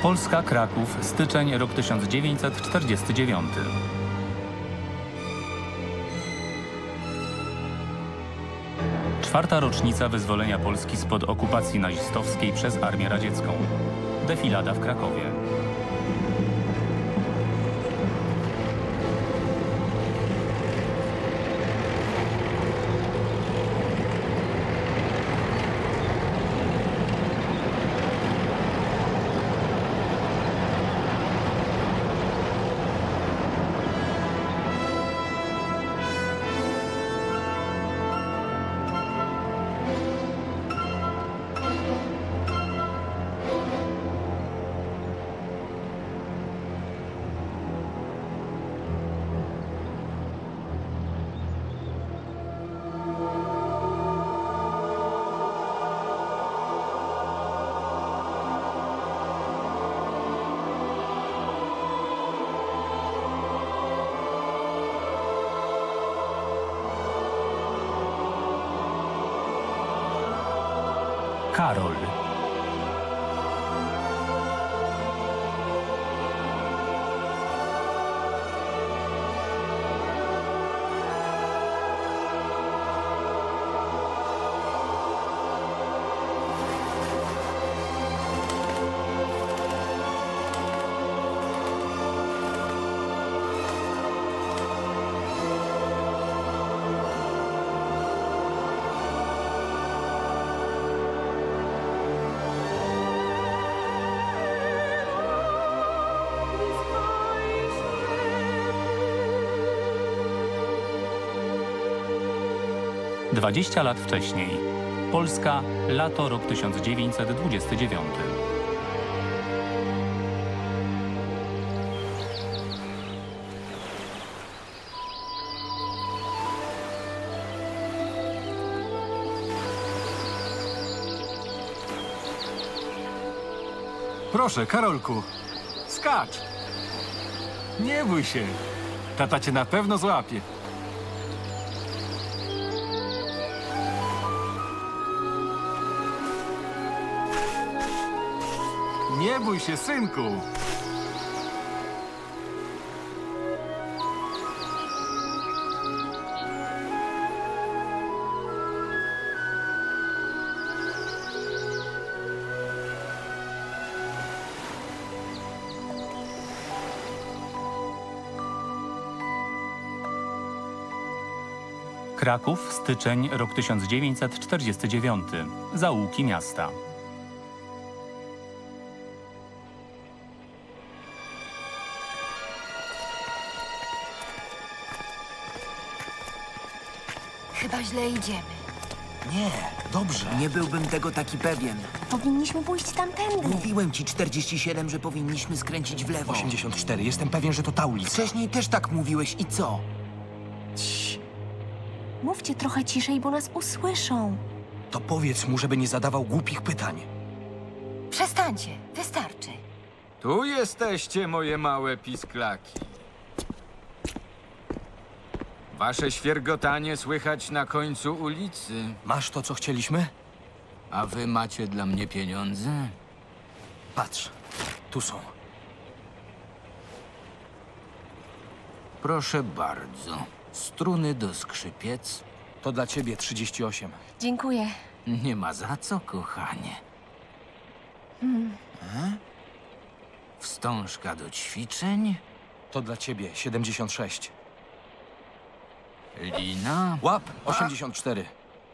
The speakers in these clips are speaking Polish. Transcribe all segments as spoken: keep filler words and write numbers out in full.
Polska, Kraków, styczeń, rok tysiąc dziewięćset czterdziesty dziewiąty. Czwarta rocznica wyzwolenia Polski spod okupacji nazistowskiej przez Armię Radziecką. Defilada w Krakowie. Karol. Dwadzieścia lat wcześniej. Polska, lato, rok tysiąc dziewięćset dwudziesty dziewiąty. Proszę, Karolku, skacz! Nie bój się, tata cię na pewno złapie. Nie bój się, synku! Kraków, styczeń, rok tysiąc dziewięćset czterdziesty dziewiąty. Zaułki miasta. Chyba źle idziemy. Nie, dobrze. Nie byłbym tego taki pewien. Powinniśmy pójść tamtędy. Mówiłem ci czterdzieści siedem, że powinniśmy skręcić w lewo. osiemdziesiąt cztery. Jestem pewien, że to ta ulica. Wcześniej też tak mówiłeś i co? Cii. Mówcie trochę ciszej, bo nas usłyszą. To powiedz mu, żeby nie zadawał głupich pytań. Przestańcie, wystarczy. Tu jesteście, moje małe pisklaki. Wasze świergotanie słychać na końcu ulicy. Masz to, co chcieliśmy? A wy macie dla mnie pieniądze? Patrz, tu są. Proszę bardzo. Struny do skrzypiec. To dla ciebie trzydzieści osiem. Dziękuję. Nie ma za co, kochanie. Hmm. Wstążka do ćwiczeń. To dla ciebie siedemdziesiąt sześć. Lina. Łap osiemdziesiąt cztery.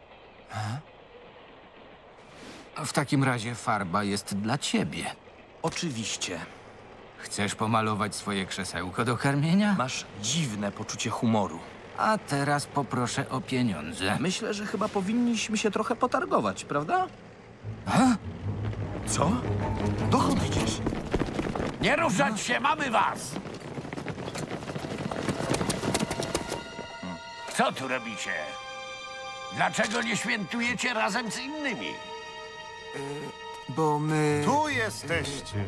W takim razie farba jest dla ciebie. Oczywiście. Chcesz pomalować swoje krzesełko do karmienia? Masz dziwne poczucie humoru. A teraz poproszę o pieniądze. Myślę, że chyba powinniśmy się trochę potargować, prawda? A? Co? Dokąd idziesz? Nie ruszać się, mamy was! Co tu robicie? Dlaczego nie świętujecie razem z innymi? Bo my... Tu jesteście!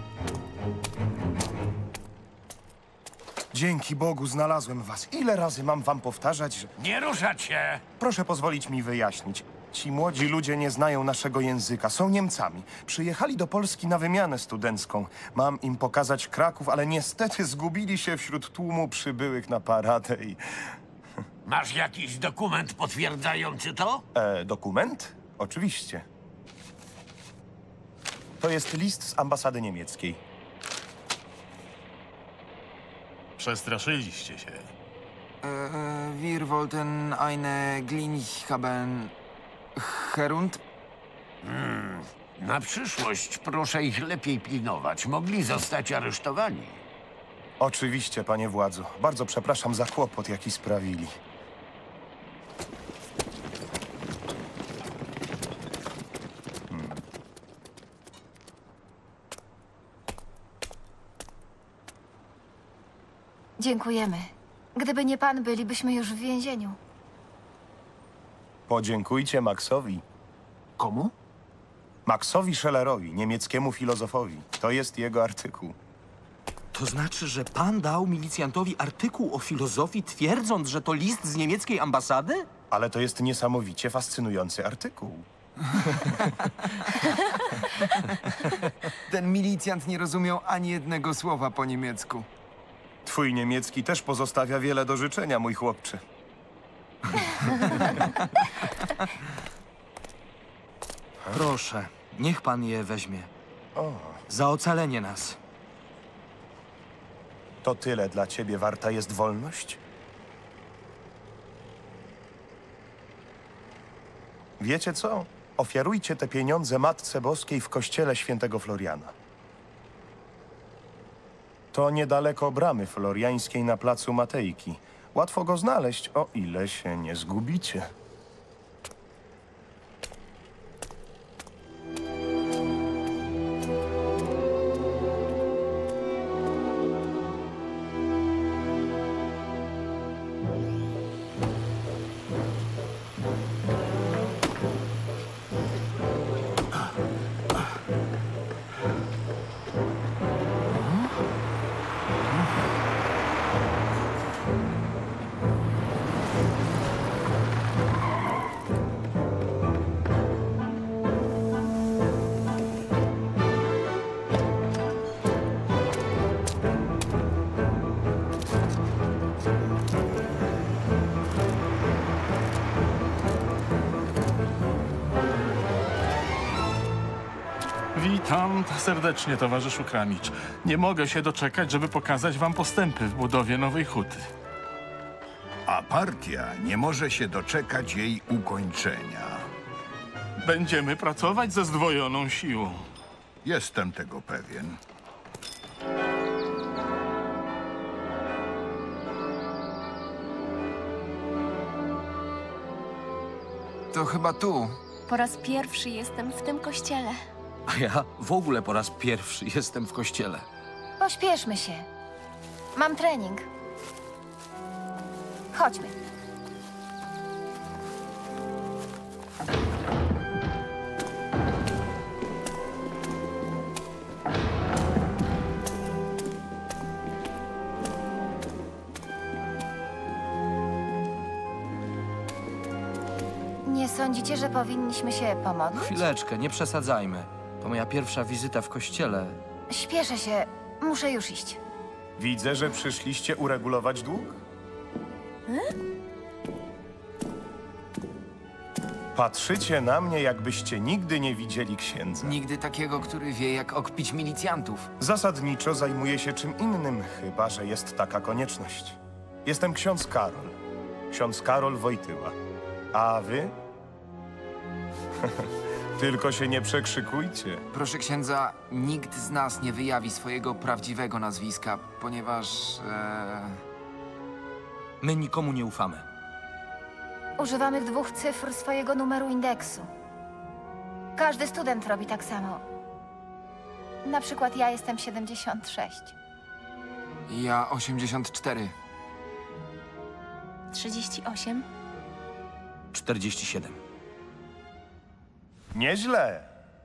Dzięki Bogu znalazłem was. Ile razy mam wam powtarzać, że... Nie ruszać się! Proszę pozwolić mi wyjaśnić. Ci młodzi ludzie nie znają naszego języka, są Niemcami. Przyjechali do Polski na wymianę studencką. Mam im pokazać Kraków, ale niestety zgubili się wśród tłumu przybyłych na paradę i... Masz jakiś dokument potwierdzający to? E, dokument? Oczywiście. To jest list z ambasady niemieckiej. Przestraszyliście się. E, wir wollten eine Glinig haben. Herund? Na przyszłość proszę ich lepiej pilnować. Mogli zostać aresztowani. Oczywiście, panie władzu. Bardzo przepraszam za kłopot, jaki sprawili. Dziękujemy. Gdyby nie pan, bylibyśmy już w więzieniu. Podziękujcie Maxowi. Komu? Maxowi Schellerowi, niemieckiemu filozofowi. To jest jego artykuł. To znaczy, że pan dał milicjantowi artykuł o filozofii, twierdząc, że to list z niemieckiej ambasady? Ale to jest niesamowicie fascynujący artykuł. Ten milicjant nie rozumiał ani jednego słowa po niemiecku. Twój niemiecki też pozostawia wiele do życzenia, mój chłopcze. Proszę, niech pan je weźmie. Za ocalenie nas. To tyle dla ciebie warta jest wolność? Wiecie co? Ofiarujcie te pieniądze Matce Boskiej w kościele świętego Floriana. To niedaleko bramy floriańskiej na placu Matejki. Łatwo go znaleźć, o ile się nie zgubicie. Witam serdecznie, towarzyszu Kramicz. Nie mogę się doczekać, żeby pokazać wam postępy w budowie nowej huty. A partia nie może się doczekać jej ukończenia. Będziemy pracować ze zdwojoną siłą. Jestem tego pewien. To chyba tu. Po raz pierwszy jestem w tym kościele. A ja w ogóle po raz pierwszy jestem w kościele. Pośpieszmy się. Mam trening. Chodźmy. Nie sądzicie, że powinniśmy się pomodlić? Chwileczkę, nie przesadzajmy. To moja pierwsza wizyta w kościele. Śpieszę się. Muszę już iść. Widzę, że przyszliście uregulować dług? Patrzycie na mnie, jakbyście nigdy nie widzieli księdza. Nigdy takiego, który wie, jak okpić milicjantów. Zasadniczo zajmuję się czym innym, chyba że jest taka konieczność. Jestem ksiądz Karol. Ksiądz Karol Wojtyła. A wy? Tylko się nie przekrzykujcie. Proszę księdza, nikt z nas nie wyjawi swojego prawdziwego nazwiska, ponieważ... E... My nikomu nie ufamy. Używamy dwóch cyfr swojego numeru indeksu. Każdy student robi tak samo. Na przykład ja jestem siedemdziesiąt sześć. Ja osiemdziesiąt cztery. trzydzieści osiem. czterdzieści siedem. Nieźle.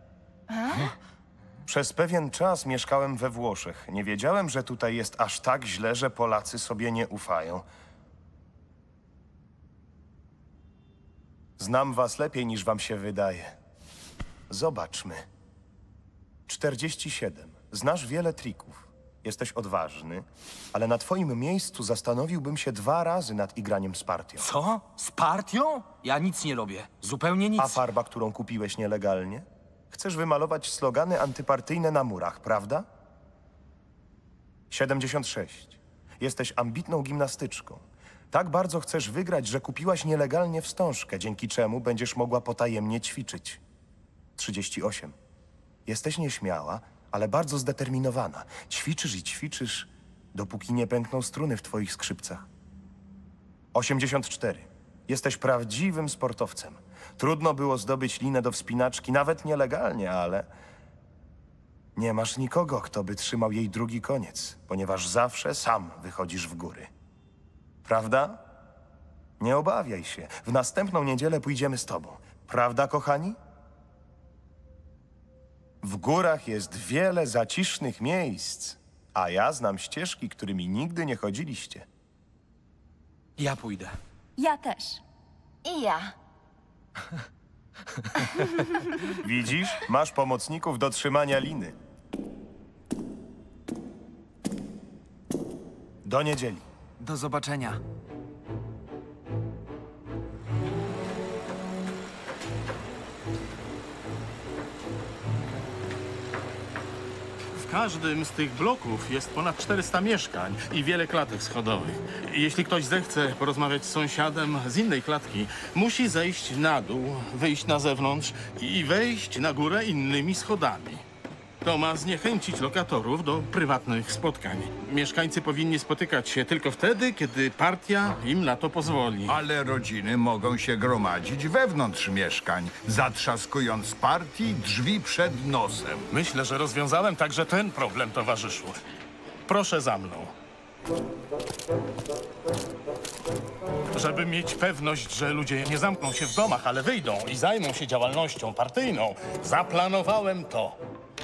Przez pewien czas mieszkałem we Włoszech. Nie wiedziałem, że tutaj jest aż tak źle, że Polacy sobie nie ufają. Znam was lepiej niż wam się wydaje. Zobaczmy. czterdzieści siedem. Znasz wiele trików. Jesteś odważny, ale na twoim miejscu zastanowiłbym się dwa razy nad igraniem z partią. Co? Z partią? Ja nic nie robię. Zupełnie nic. A farba, którą kupiłeś nielegalnie? Chcesz wymalować slogany antypartyjne na murach, prawda? siedemdziesiąt sześć. Jesteś ambitną gimnastyczką. Tak bardzo chcesz wygrać, że kupiłaś nielegalnie wstążkę, dzięki czemu będziesz mogła potajemnie ćwiczyć. trzydzieści osiem. Jesteś nieśmiała, ale bardzo zdeterminowana. Ćwiczysz i ćwiczysz, dopóki nie pękną struny w twoich skrzypcach. osiemdziesiąt cztery. Jesteś prawdziwym sportowcem. Trudno było zdobyć linę do wspinaczki, nawet nielegalnie, ale... Nie masz nikogo, kto by trzymał jej drugi koniec, ponieważ zawsze sam wychodzisz w góry. Prawda? Nie obawiaj się. W następną niedzielę pójdziemy z tobą. Prawda, kochani? W górach jest wiele zacisznych miejsc, a ja znam ścieżki, którymi nigdy nie chodziliście. Ja pójdę. Ja też. I ja. Widzisz? Masz pomocników do trzymania liny. Do niedzieli. Do zobaczenia. W każdym z tych bloków jest ponad czterysta mieszkań i wiele klatek schodowych. Jeśli ktoś zechce porozmawiać z sąsiadem z innej klatki, musi zejść na dół, wyjść na zewnątrz i wejść na górę innymi schodami. To ma zniechęcić lokatorów do prywatnych spotkań. Mieszkańcy powinni spotykać się tylko wtedy, kiedy partia im na to pozwoli. Ale rodziny mogą się gromadzić wewnątrz mieszkań, zatrzaskując partii drzwi przed nosem. Myślę, że rozwiązałem także ten problem, towarzyszu. Proszę za mną. Żeby mieć pewność, że ludzie nie zamkną się w domach, ale wyjdą i zajmą się działalnością partyjną, zaplanowałem to.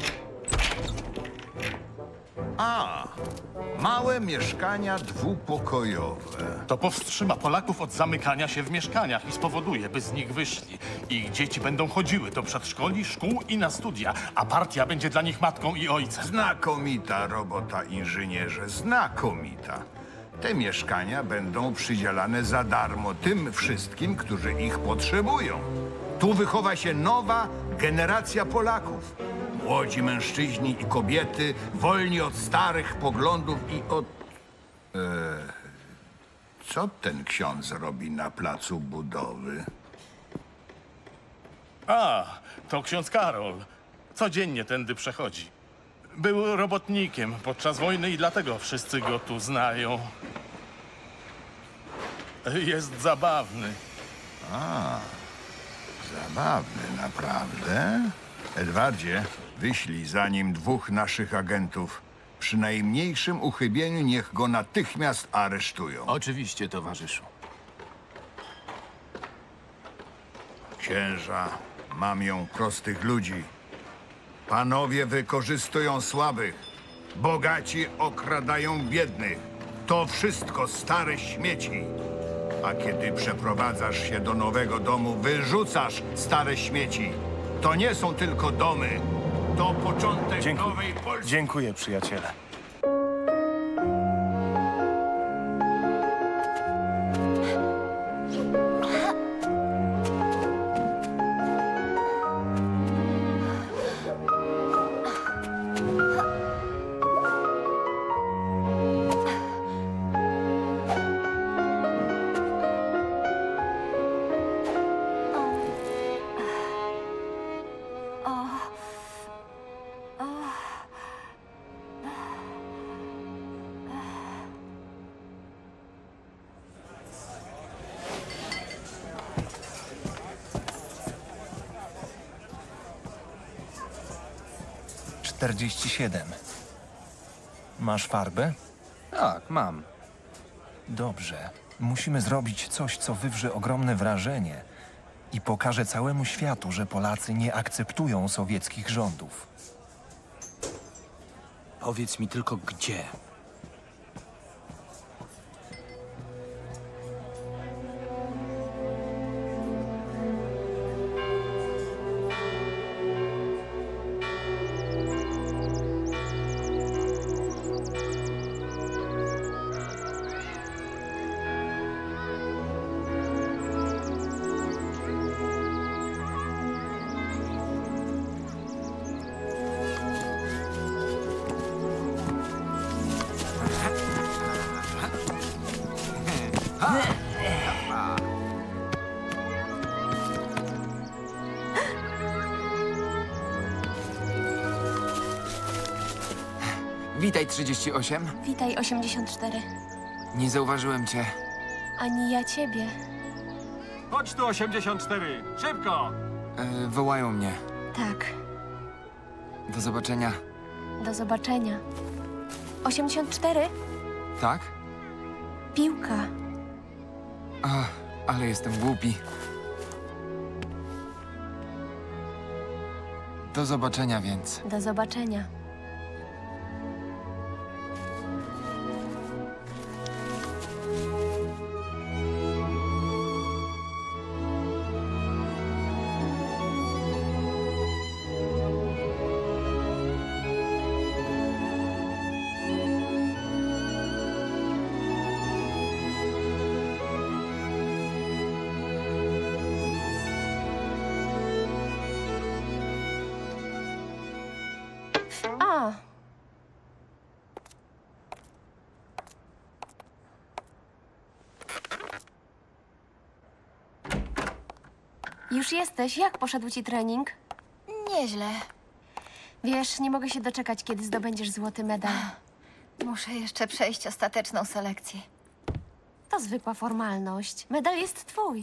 A, małe mieszkania dwupokojowe. To powstrzyma Polaków od zamykania się w mieszkaniach i spowoduje, by z nich wyszli. Ich dzieci będą chodziły do przedszkoli, szkół i na studia, a partia będzie dla nich matką i ojcem. Znakomita robota, inżynierze, znakomita. Te mieszkania będą przydzielane za darmo tym wszystkim, którzy ich potrzebują. Tu wychowa się nowa generacja Polaków. Młodzi mężczyźni i kobiety, wolni od starych poglądów i od... E, co ten ksiądz robi na placu budowy? A, to ksiądz Karol. Codziennie tędy przechodzi. Był robotnikiem podczas wojny i dlatego wszyscy go tu znają. Jest zabawny. A, zabawny, naprawdę? Edwardzie, wyślij za nim dwóch naszych agentów. Przy najmniejszym uchybieniu niech go natychmiast aresztują. Oczywiście, towarzyszu. Księża mamią prostych ludzi. Panowie wykorzystują słabych. Bogaci okradają biednych. To wszystko stare śmieci. A kiedy przeprowadzasz się do nowego domu, wyrzucasz stare śmieci. To nie są tylko domy. To początek Dziękuję. nowej Polski. Dziękuję, przyjaciele. czterdzieści siedem. Masz farbę? Tak, mam. Dobrze. Musimy zrobić coś, co wywrze ogromne wrażenie i pokaże całemu światu, że Polacy nie akceptują sowieckich rządów. Powiedz mi tylko gdzie. Witaj, trzydzieści osiem. Witaj, osiemdziesiąt cztery. Nie zauważyłem cię. Ani ja ciebie. Chodź tu, osiemdziesiąt cztery! Szybko! E, wołają mnie. Tak, Do zobaczenia. do zobaczenia. osiemdziesiąt cztery? Tak? Piłka. Ach, ale jestem głupi. Do zobaczenia więc. Do zobaczenia. A, już jesteś. Jak poszedł ci trening? Nieźle. Wiesz, nie mogę się doczekać, kiedy zdobędziesz złoty medal. Muszę jeszcze przejść ostateczną selekcję. To zwykła formalność. Medal jest twój.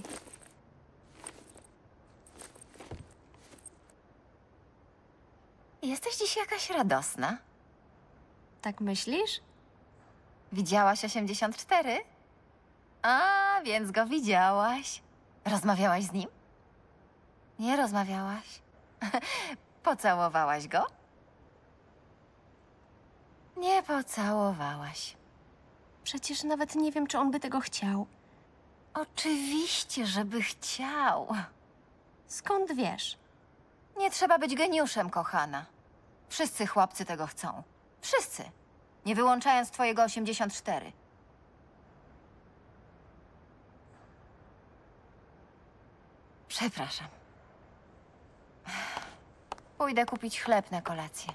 Jesteś dziś jakaś radosna. Tak myślisz? Widziałaś osiemdziesiąt cztery? A, więc go widziałaś. Rozmawiałaś z nim? Nie rozmawiałaś. Pocałowałaś go? Nie pocałowałaś. Przecież nawet nie wiem, czy on by tego chciał. Oczywiście, żeby chciał. Skąd wiesz? Nie trzeba być geniuszem, kochana. Wszyscy chłopcy tego chcą. Wszyscy. Nie wyłączając twojego osiemdziesiąt cztery. Przepraszam. Pójdę kupić chleb na kolację.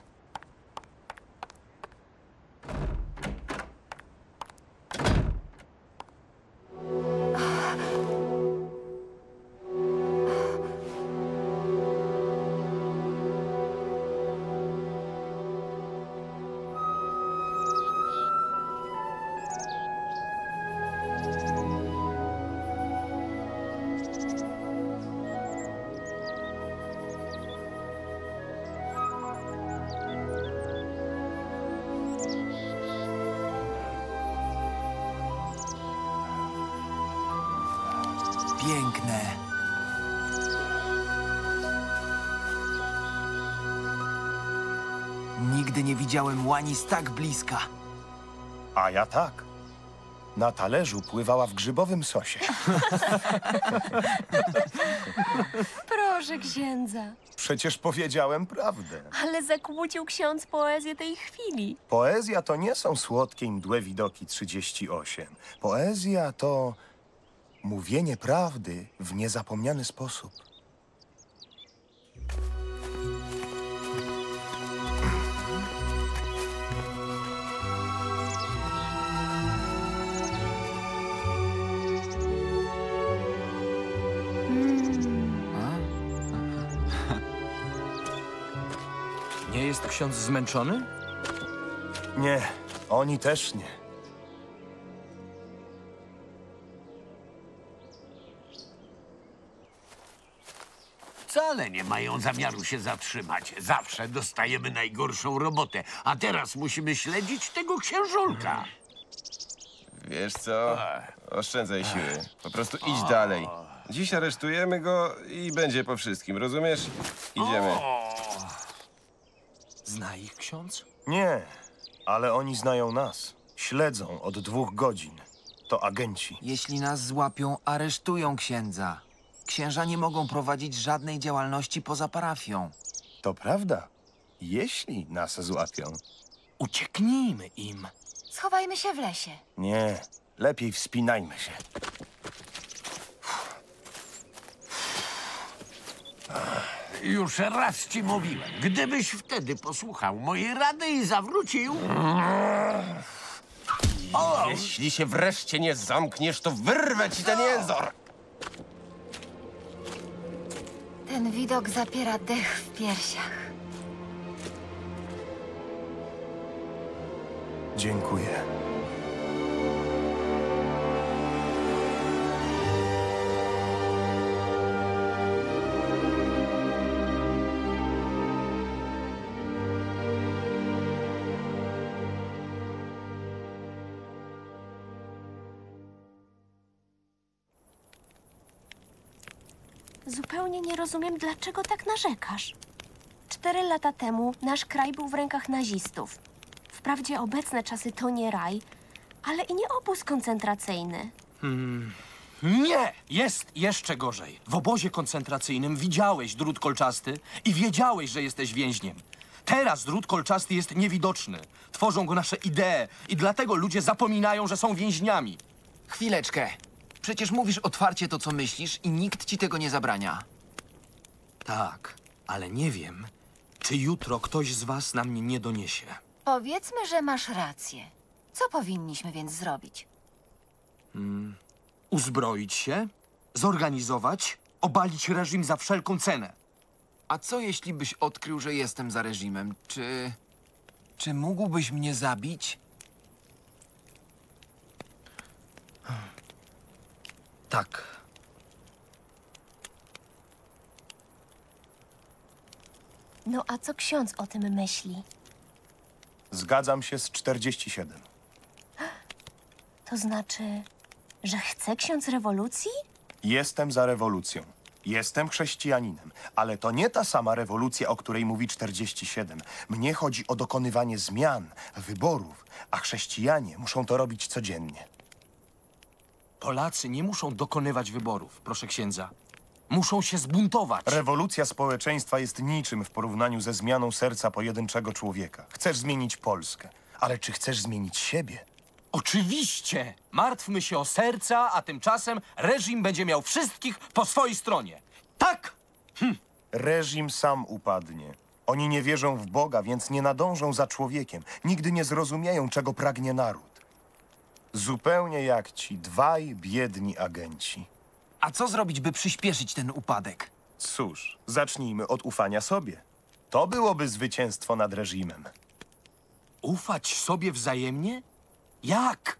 Piękne. Nigdy nie widziałem łani z tak bliska. A ja tak. Na talerzu pływała w grzybowym sosie. Proszę księdza. Przecież powiedziałem prawdę. Ale zakłócił ksiądz poezję tej chwili. Poezja to nie są słodkie i mdłe widoki trzydzieści osiem. Poezja to mówienie prawdy w niezapomniany sposób. Nie jest ksiądz zmęczony? Nie, oni też nie. Wcale nie mają zamiaru się zatrzymać. Zawsze dostajemy najgorszą robotę, a teraz musimy śledzić tego księżulka. Wiesz co? Oszczędzaj siły. Po prostu idź dalej. Dziś aresztujemy go i będzie po wszystkim, rozumiesz? Idziemy. Zna ich ksiądz? Nie, ale oni znają nas. Śledzą od dwóch godzin. To agenci. Jeśli nas złapią, aresztują księdza. Księża nie mogą prowadzić żadnej działalności poza parafią. To prawda. Jeśli nas złapią. Ucieknijmy im. Schowajmy się w lesie. Nie, lepiej wspinajmy się. Już raz ci mówiłem, gdybyś wtedy posłuchał mojej rady i zawrócił... Jeśli się wreszcie nie zamkniesz, to wyrwę ci ten jęzor! Ten widok zapiera dech w piersiach. Dziękuję. Zupełnie nie rozumiem, dlaczego tak narzekasz. Cztery lata temu nasz kraj był w rękach nazistów. Wprawdzie obecne czasy to nie raj, ale i nie obóz koncentracyjny. Hmm. Nie! Jest jeszcze gorzej. W obozie koncentracyjnym widziałeś drut kolczasty i wiedziałeś, że jesteś więźniem. Teraz drut kolczasty jest niewidoczny. Tworzą go nasze idee i dlatego ludzie zapominają, że są więźniami. Chwileczkę. Przecież mówisz otwarcie to, co myślisz i nikt ci tego nie zabrania. Tak, ale nie wiem, czy jutro ktoś z was na mnie nie doniesie. Powiedzmy, że masz rację. Co powinniśmy więc zrobić? Hmm. Uzbroić się, zorganizować, obalić reżim za wszelką cenę. A co jeśli byś odkrył, że jestem za reżimem? Czy... Czy mógłbyś mnie zabić? Tak. No a co ksiądz o tym myśli? Zgadzam się z czterdzieści siedem. To znaczy, że chce ksiądz rewolucji? Jestem za rewolucją. Jestem chrześcijaninem, ale to nie ta sama rewolucja, o której mówi czterdzieści siedem. Mnie chodzi o dokonywanie zmian, wyborów, a chrześcijanie muszą to robić codziennie. Polacy nie muszą dokonywać wyborów, proszę księdza. Muszą się zbuntować. Rewolucja społeczeństwa jest niczym w porównaniu ze zmianą serca pojedynczego człowieka. Chcesz zmienić Polskę, ale czy chcesz zmienić siebie? Oczywiście! Martwmy się o serca, a tymczasem reżim będzie miał wszystkich po swojej stronie. Tak! Hm. Reżim sam upadnie. Oni nie wierzą w Boga, więc nie nadążą za człowiekiem. Nigdy nie zrozumieją, czego pragnie naród. Zupełnie jak ci dwaj biedni agenci. A co zrobić, by przyspieszyć ten upadek? Cóż, zacznijmy od ufania sobie. To byłoby zwycięstwo nad reżimem. Ufać sobie wzajemnie? Jak?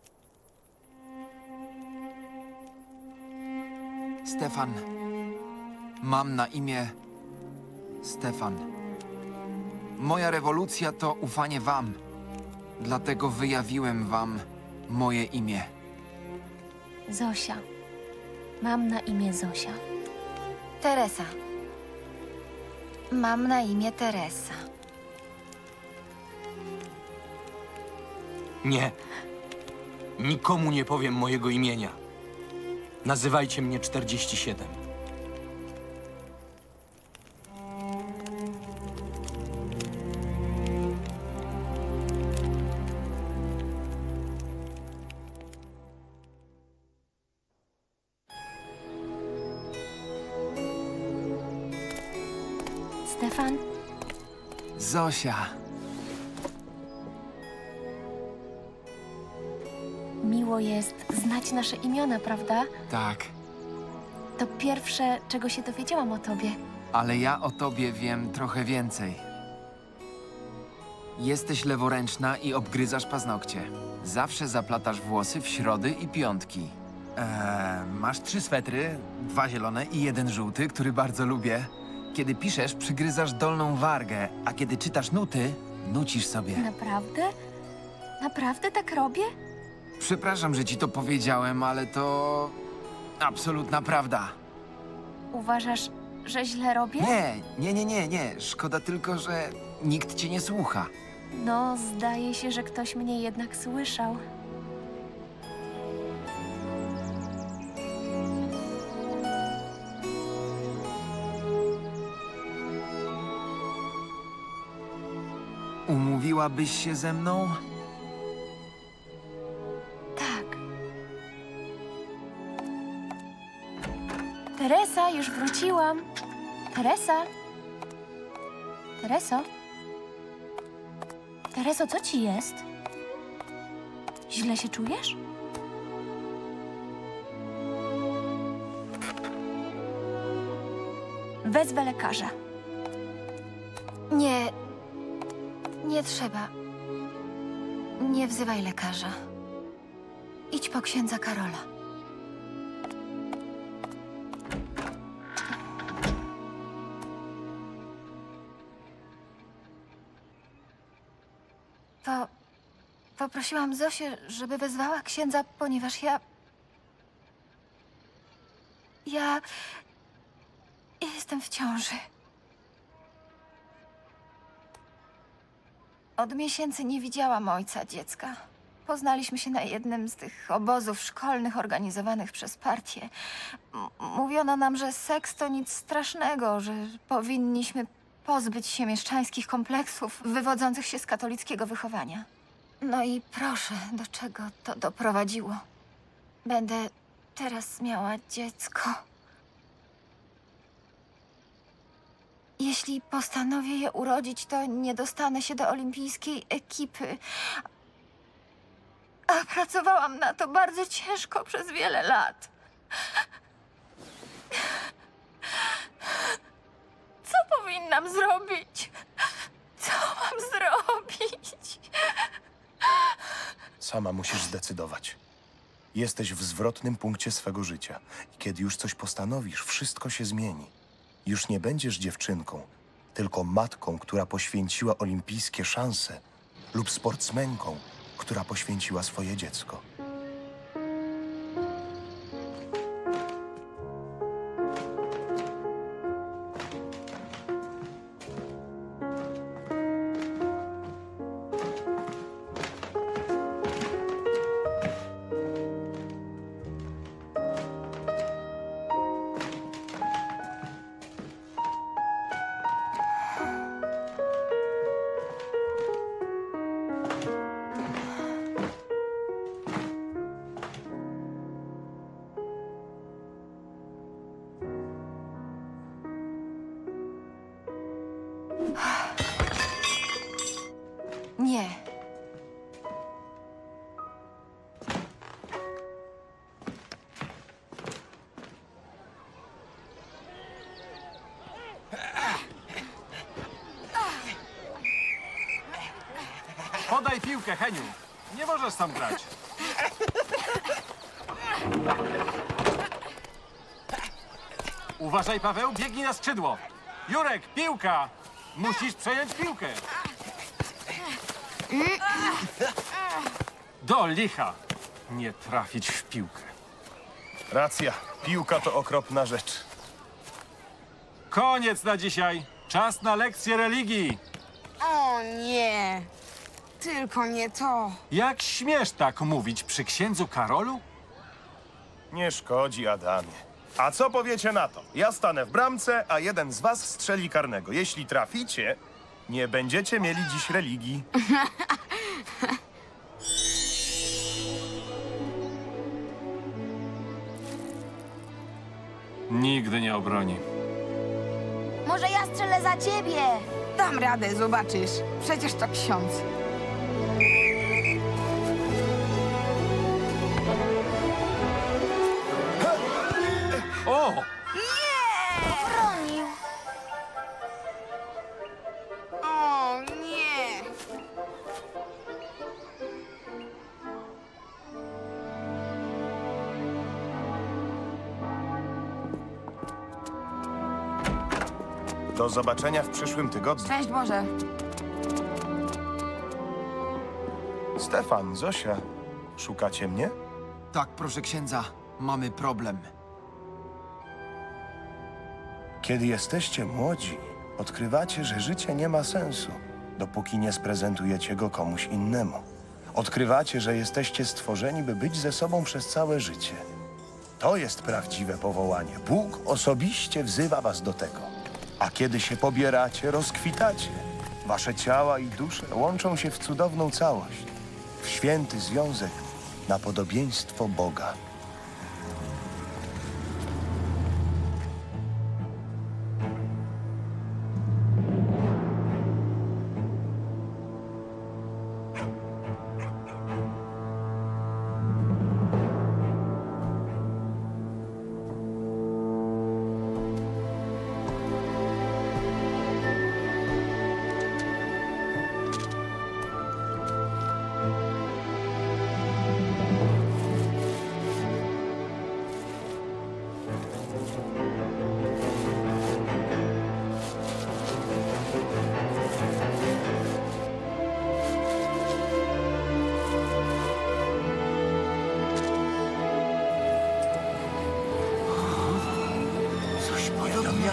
Stefan. Mam na imię Stefan. Moja rewolucja to ufanie wam. Dlatego wyjawiłem wam moje imię. Zosia. Mam na imię Zosia. Teresa. Mam na imię Teresa. Nie. Nikomu nie powiem mojego imienia. Nazywajcie mnie czterdzieści siedem. Stefan? Zosia. Miło jest znać nasze imiona, prawda? Tak, To pierwsze, czego się dowiedziałam o tobie. ale ja o tobie wiem trochę więcej. Jesteś leworęczna i obgryzasz paznokcie. Zawsze zaplatasz włosy w środy i piątki. Eee, masz trzy swetry, dwa zielone i jeden żółty, który bardzo lubię. Kiedy piszesz, przygryzasz dolną wargę, a kiedy czytasz nuty, nucisz sobie. Naprawdę? Naprawdę tak robię? Przepraszam, że ci to powiedziałem, ale to absolutna prawda. Uważasz, że źle robię? Nie, nie, nie, nie, nie. Szkoda tylko, że nikt cię nie słucha. No, zdaje się, że ktoś mnie jednak słyszał. Umówiłabyś się ze mną? Tak. Teresa, już wróciłam. Teresa? Tereso? Tereso, co ci jest? Źle się czujesz? Wezwę lekarza. Nie. Nie trzeba. Nie wzywaj lekarza. Idź po księdza Karola. To poprosiłam Zosię, żeby wezwała księdza, ponieważ ja... Ja... Jestem w ciąży. Od miesięcy nie widziałam ojca dziecka. Poznaliśmy się na jednym z tych obozów szkolnych organizowanych przez partię. M- mówiono nam, że seks to nic strasznego, że powinniśmy pozbyć się mieszczańskich kompleksów wywodzących się z katolickiego wychowania. No i proszę, do czego to doprowadziło. Będę teraz miała dziecko. Jeśli postanowię je urodzić, to nie dostanę się do olimpijskiej ekipy. A pracowałam na to bardzo ciężko przez wiele lat. Co powinnam zrobić? Co mam zrobić? Sama musisz zdecydować. Jesteś w zwrotnym punkcie swego życia. I kiedy już coś postanowisz, wszystko się zmieni. Już nie będziesz dziewczynką, tylko matką, która poświęciła olimpijskie szanse, lub sportsmenką, która poświęciła swoje dziecko. Nie. Podaj piłkę, Heniu. Nie możesz tam grać. Uważaj, Paweł, biegnij na skrzydło. Jurek, piłka! Musisz przejąć piłkę. Do licha. Nie trafić w piłkę. Racja, piłka to okropna rzecz. Koniec na dzisiaj. Czas na lekcję religii. O nie, tylko nie to. Jak śmiesz tak mówić przy księdzu Karolu? Nie szkodzi, Adamie. A co powiecie na to? Ja stanę w bramce, a jeden z was strzeli karnego. Jeśli traficie, nie będziecie mieli dziś religii. Nigdy nie obroni. Może ja strzelę za ciebie? Dam radę, zobaczysz. Przecież to ksiądz. O! Bronił. O nie. Do zobaczenia w przyszłym tygodniu. Szczęść Boże. Stefan, Zosia, szukacie mnie? Tak, proszę księdza, mamy problem. Kiedy jesteście młodzi, odkrywacie, że życie nie ma sensu, dopóki nie sprezentujecie go komuś innemu. Odkrywacie, że jesteście stworzeni, by być ze sobą przez całe życie. To jest prawdziwe powołanie. Bóg osobiście wzywa was do tego. A kiedy się pobieracie, rozkwitacie. Wasze ciała i dusze łączą się w cudowną całość, w święty związek na podobieństwo Boga.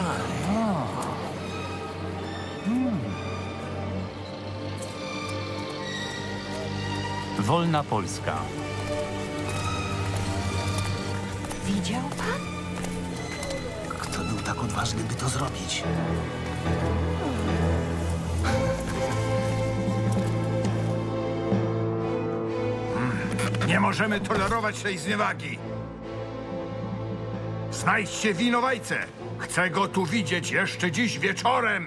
Wolna Polska. Widział pan? Kto był tak odważny, by to zrobić? Nie możemy tolerować tej zniewagi. Znajdźcie winowajcę. Chcę go tu widzieć jeszcze dziś wieczorem.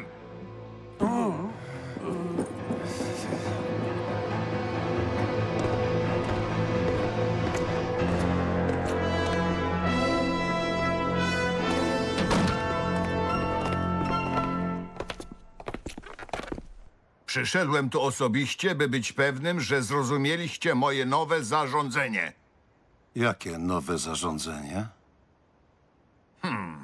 Przyszedłem tu osobiście, by być pewnym, że zrozumieliście moje nowe zarządzenie. Jakie nowe zarządzenie? Hmm.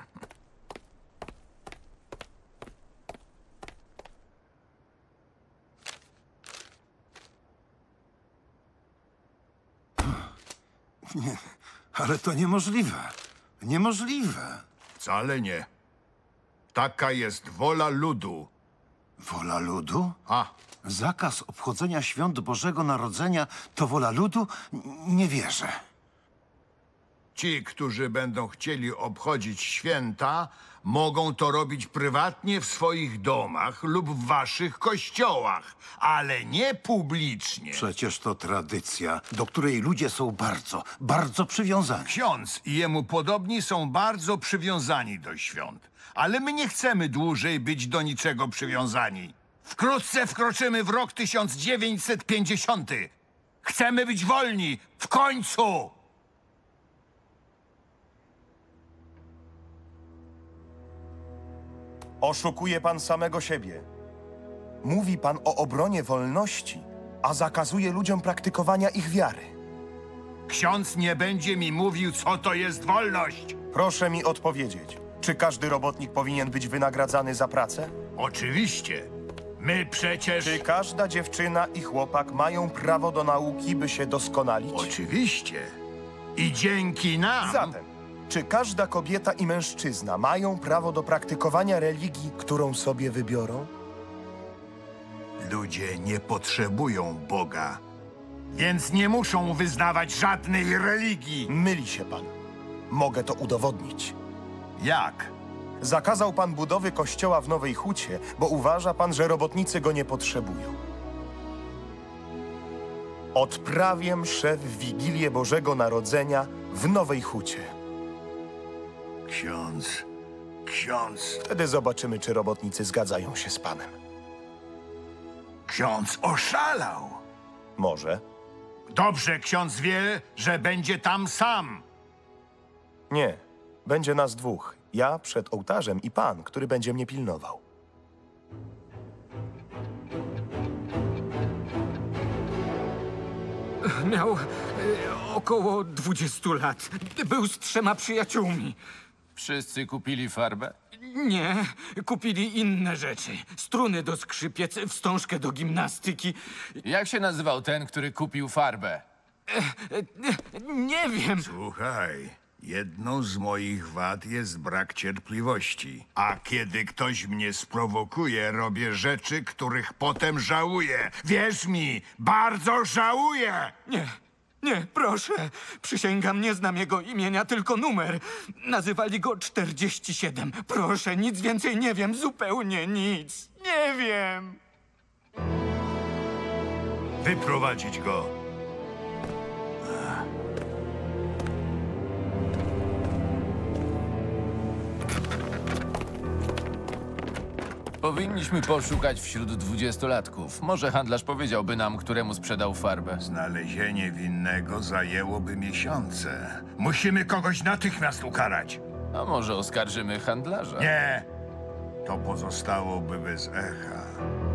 Nie, ale to niemożliwe. Niemożliwe. Wcale nie. Taka jest wola ludu. Wola ludu? A. Zakaz obchodzenia świąt Bożego Narodzenia to wola ludu? N- Nie wierzę. Ci, którzy będą chcieli obchodzić święta, mogą to robić prywatnie w swoich domach lub w waszych kościołach, ale nie publicznie. Przecież to tradycja, do której ludzie są bardzo, bardzo przywiązani. Ksiądz i jemu podobni są bardzo przywiązani do świąt, ale my nie chcemy dłużej być do niczego przywiązani. Wkrótce wkroczymy w rok tysiąc dziewięćset pięćdziesiąty. Chcemy być wolni w końcu! Oszukuje pan samego siebie. Mówi pan o obronie wolności, a zakazuje ludziom praktykowania ich wiary. Ksiądz nie będzie mi mówił, co to jest wolność. Proszę mi odpowiedzieć, czy każdy robotnik powinien być wynagradzany za pracę? Oczywiście. My przecież... Czy każda dziewczyna i chłopak mają prawo do nauki, by się doskonalić? Oczywiście. I dzięki nam... Zatem, czy każda kobieta i mężczyzna mają prawo do praktykowania religii, którą sobie wybiorą? Ludzie nie potrzebują Boga, więc nie muszą wyznawać żadnej religii. Myli się pan. Mogę to udowodnić. Jak? Zakazał pan budowy kościoła w Nowej Hucie, bo uważa pan, że robotnicy go nie potrzebują. Odprawię mszę w Wigilię Bożego Narodzenia w Nowej Hucie. Ksiądz, ksiądz... Wtedy zobaczymy, czy robotnicy zgadzają się z panem. Ksiądz oszalał. Może. Dobrze ksiądz wie, że będzie tam sam. Nie. Będzie nas dwóch. Ja przed ołtarzem i pan, który będzie mnie pilnował. Miał e, około dwudziestu lat. Był z trzema przyjaciółmi. Wszyscy kupili farbę? Nie, kupili inne rzeczy. Struny do skrzypiec, wstążkę do gimnastyki. Jak się nazywał ten, który kupił farbę? E, e, nie wiem. Słuchaj, jedną z moich wad jest brak cierpliwości. A kiedy ktoś mnie sprowokuje, robię rzeczy, których potem żałuję. Wierz mi, bardzo żałuję! Nie, nie, proszę. Przysięgam, nie znam jego imienia, tylko numer. Nazywali go czterdzieści siedem. Proszę, nic więcej nie wiem, zupełnie nic. Nie wiem. Wyprowadzić go. Powinniśmy poszukać wśród dwudziestolatków. Może handlarz powiedziałby nam, któremu sprzedał farbę. Znalezienie winnego zajęłoby miesiące. Musimy kogoś natychmiast ukarać. A może oskarżymy handlarza? Nie, to pozostałoby bez echa.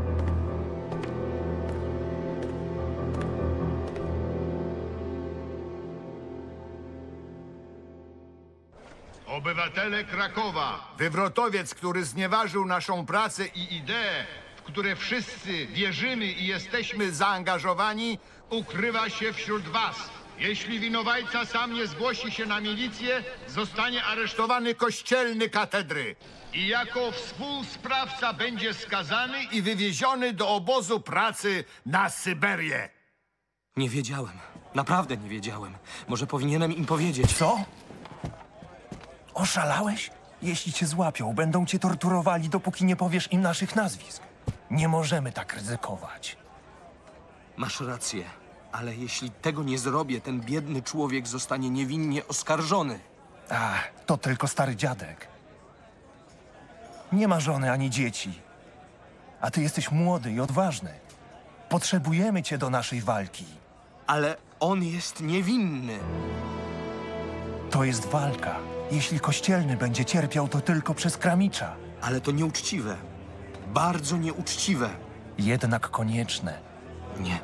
Obywatele Krakowa! Wywrotowiec, który znieważył naszą pracę i idee, w które wszyscy wierzymy i jesteśmy zaangażowani, ukrywa się wśród was. Jeśli winowajca sam nie zgłosi się na milicję, zostanie aresztowany kościelny katedry. i jako współsprawca będzie skazany i wywieziony do obozu pracy na Syberię. Nie wiedziałem. Naprawdę nie wiedziałem. Może powinienem im powiedzieć. Co? Oszalałeś? Jeśli cię złapią, będą cię torturowali, dopóki nie powiesz im naszych nazwisk. Nie możemy tak ryzykować. Masz rację, ale jeśli tego nie zrobię, ten biedny człowiek zostanie niewinnie oskarżony. Ach, to tylko stary dziadek. Nie ma żony ani dzieci. A ty jesteś młody i odważny. Potrzebujemy cię do naszej walki. Ale on jest niewinny. To jest walka. Jeśli kościelny będzie cierpiał, to tylko przez Kramicza. Ale to nieuczciwe. Bardzo nieuczciwe. Jednak konieczne. Nie.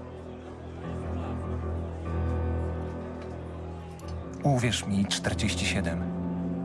Uwierz mi, czterdzieści siedem.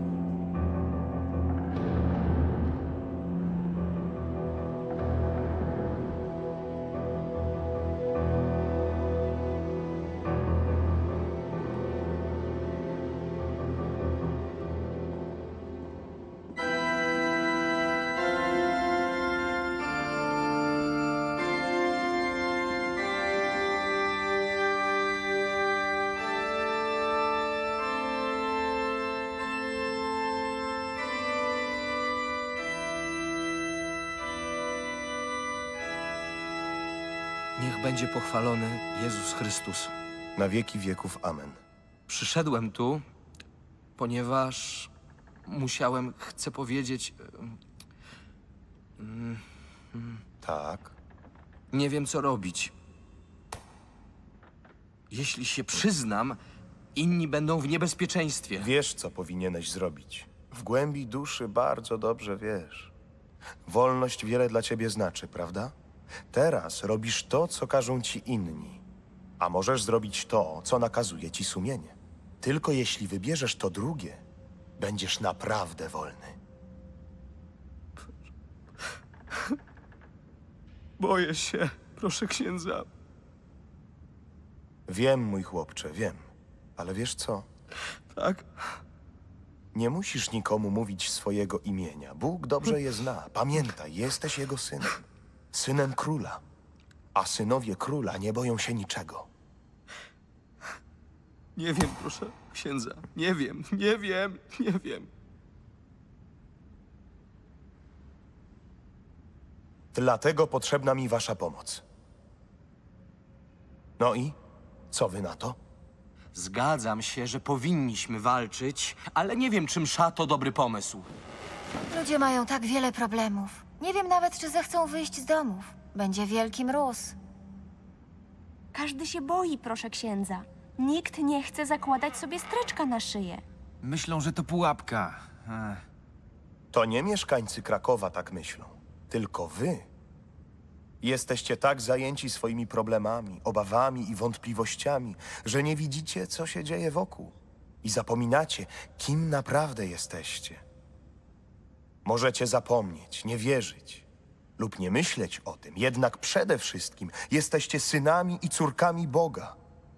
Niech będzie pochwalony Jezus Chrystus. Na wieki wieków. Amen. Przyszedłem tu, ponieważ musiałem, chcę powiedzieć... mm, mm, Tak. Nie wiem, co robić. Jeśli się przyznam, inni będą w niebezpieczeństwie. Wiesz, co powinieneś zrobić. W głębi duszy bardzo dobrze wiesz. Wolność wiele dla ciebie znaczy, prawda? Teraz robisz to, co każą ci inni. A możesz zrobić to, co nakazuje ci sumienie. Tylko jeśli wybierzesz to drugie, będziesz naprawdę wolny. Boję się, proszę księdza. Wiem, mój chłopcze, wiem. Ale wiesz co? Tak? Nie musisz nikomu mówić swojego imienia. Bóg dobrze je zna. Pamiętaj, jesteś jego synem. Synem króla. A synowie króla nie boją się niczego. Nie wiem, proszę księdza. Nie wiem, nie wiem, nie wiem. Dlatego potrzebna mi wasza pomoc. No i? Co wy na to? Zgadzam się, że powinniśmy walczyć, ale nie wiem, czy msza to dobry pomysł. Ludzie mają tak wiele problemów. Nie wiem nawet, czy zechcą wyjść z domów. Będzie wielki mróz. Każdy się boi, proszę księdza. Nikt nie chce zakładać sobie streczka na szyję. Myślą, że to pułapka. Ech. To nie mieszkańcy Krakowa tak myślą. Tylko wy. Jesteście tak zajęci swoimi problemami, obawami i wątpliwościami, że nie widzicie, co się dzieje wokół. I zapominacie, kim naprawdę jesteście. Możecie zapomnieć, nie wierzyć lub nie myśleć o tym, jednak przede wszystkim jesteście synami i córkami Boga.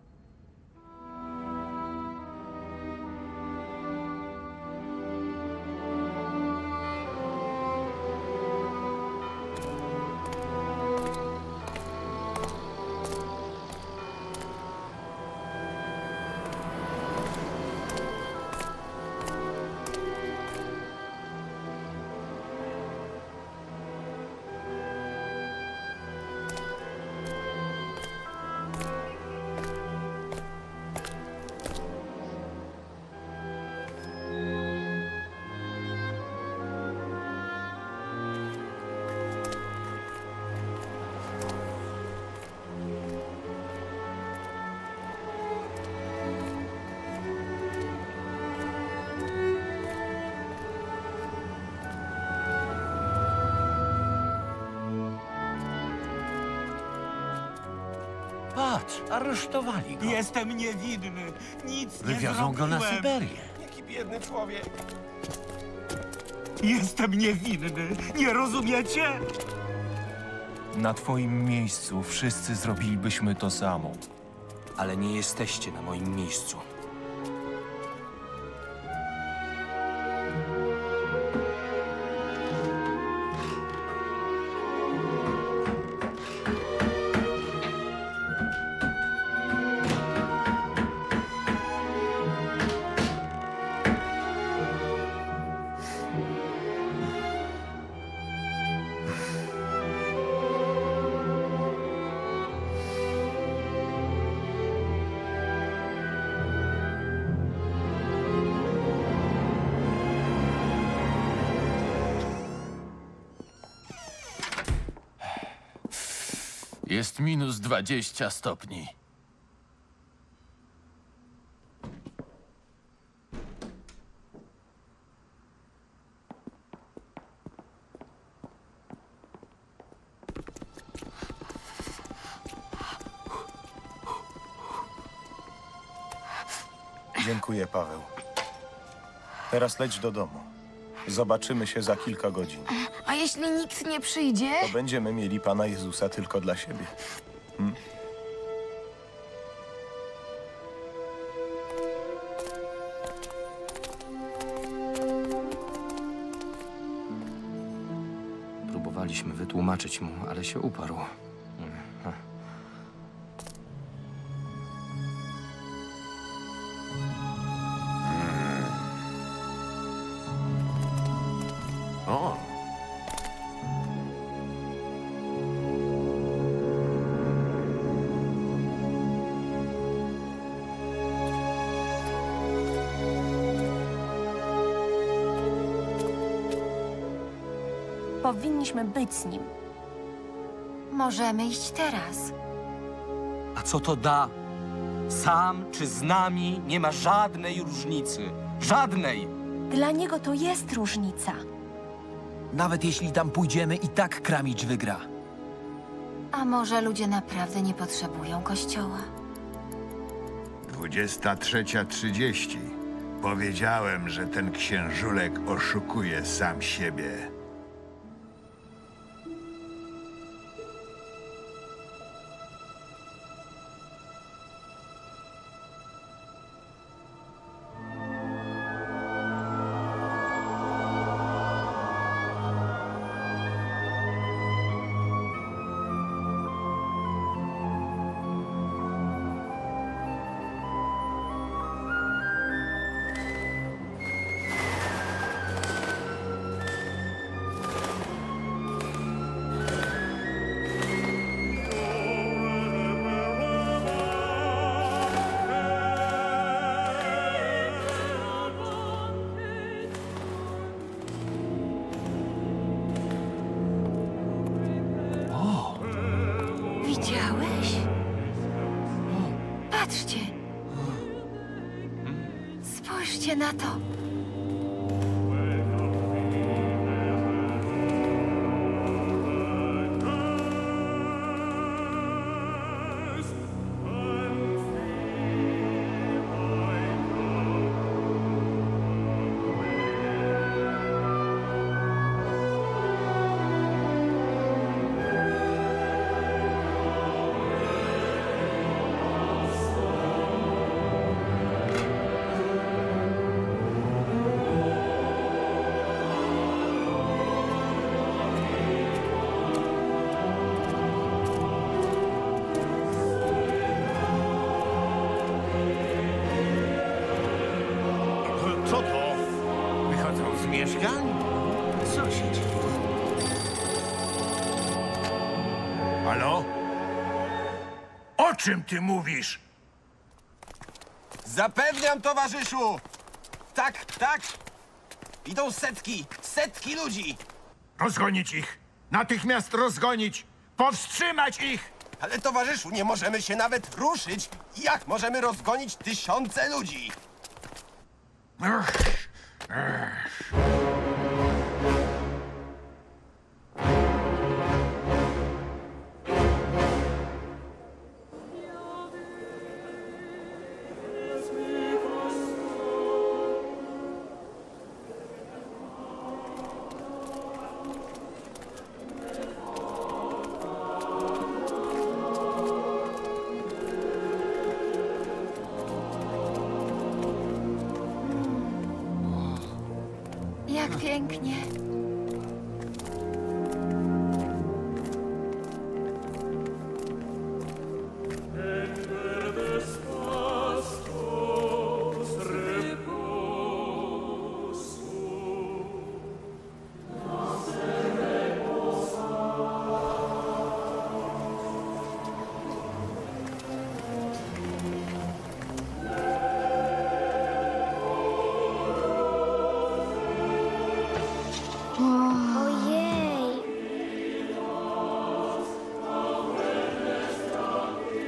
Patrz, aresztowali go. Jestem niewinny. Nic nie Wywiozą go na zrobiłem. Syberię. Jaki biedny człowiek. Jestem niewinny. Nie rozumiecie? Na twoim miejscu wszyscy zrobilibyśmy to samo. Ale nie jesteście na moim miejscu. Jest minus dwadzieścia stopni. Dziękuję, Paweł. Teraz leć do domu. Zobaczymy się za kilka godzin. A jeśli nikt nie przyjdzie? To będziemy mieli Pana Jezusa tylko dla siebie. Hmm? Próbowaliśmy wytłumaczyć mu, ale się uparł. O! Powinniśmy być z nim. Możemy iść teraz. A co to da? Sam czy z nami nie ma żadnej różnicy. Żadnej! Dla niego to jest różnica. Nawet jeśli tam pójdziemy, i tak Kramicz wygra. A może ludzie naprawdę nie potrzebują kościoła? dwudziesta trzecia trzydzieści. Powiedziałem, że ten księżulek oszukuje sam siebie. Widziałeś? Patrzcie. Spójrzcie na to. Co to? Wychodzą z mieszkań? Co się dzieje? Halo? O czym ty mówisz? Zapewniam, towarzyszu! Tak, tak! Idą setki, setki ludzi! Rozgonić ich! Natychmiast rozgonić! Powstrzymać ich! Ale towarzyszu, nie możemy się nawet ruszyć! Jak możemy rozgonić tysiące ludzi? Ach, ach. Jak pięknie.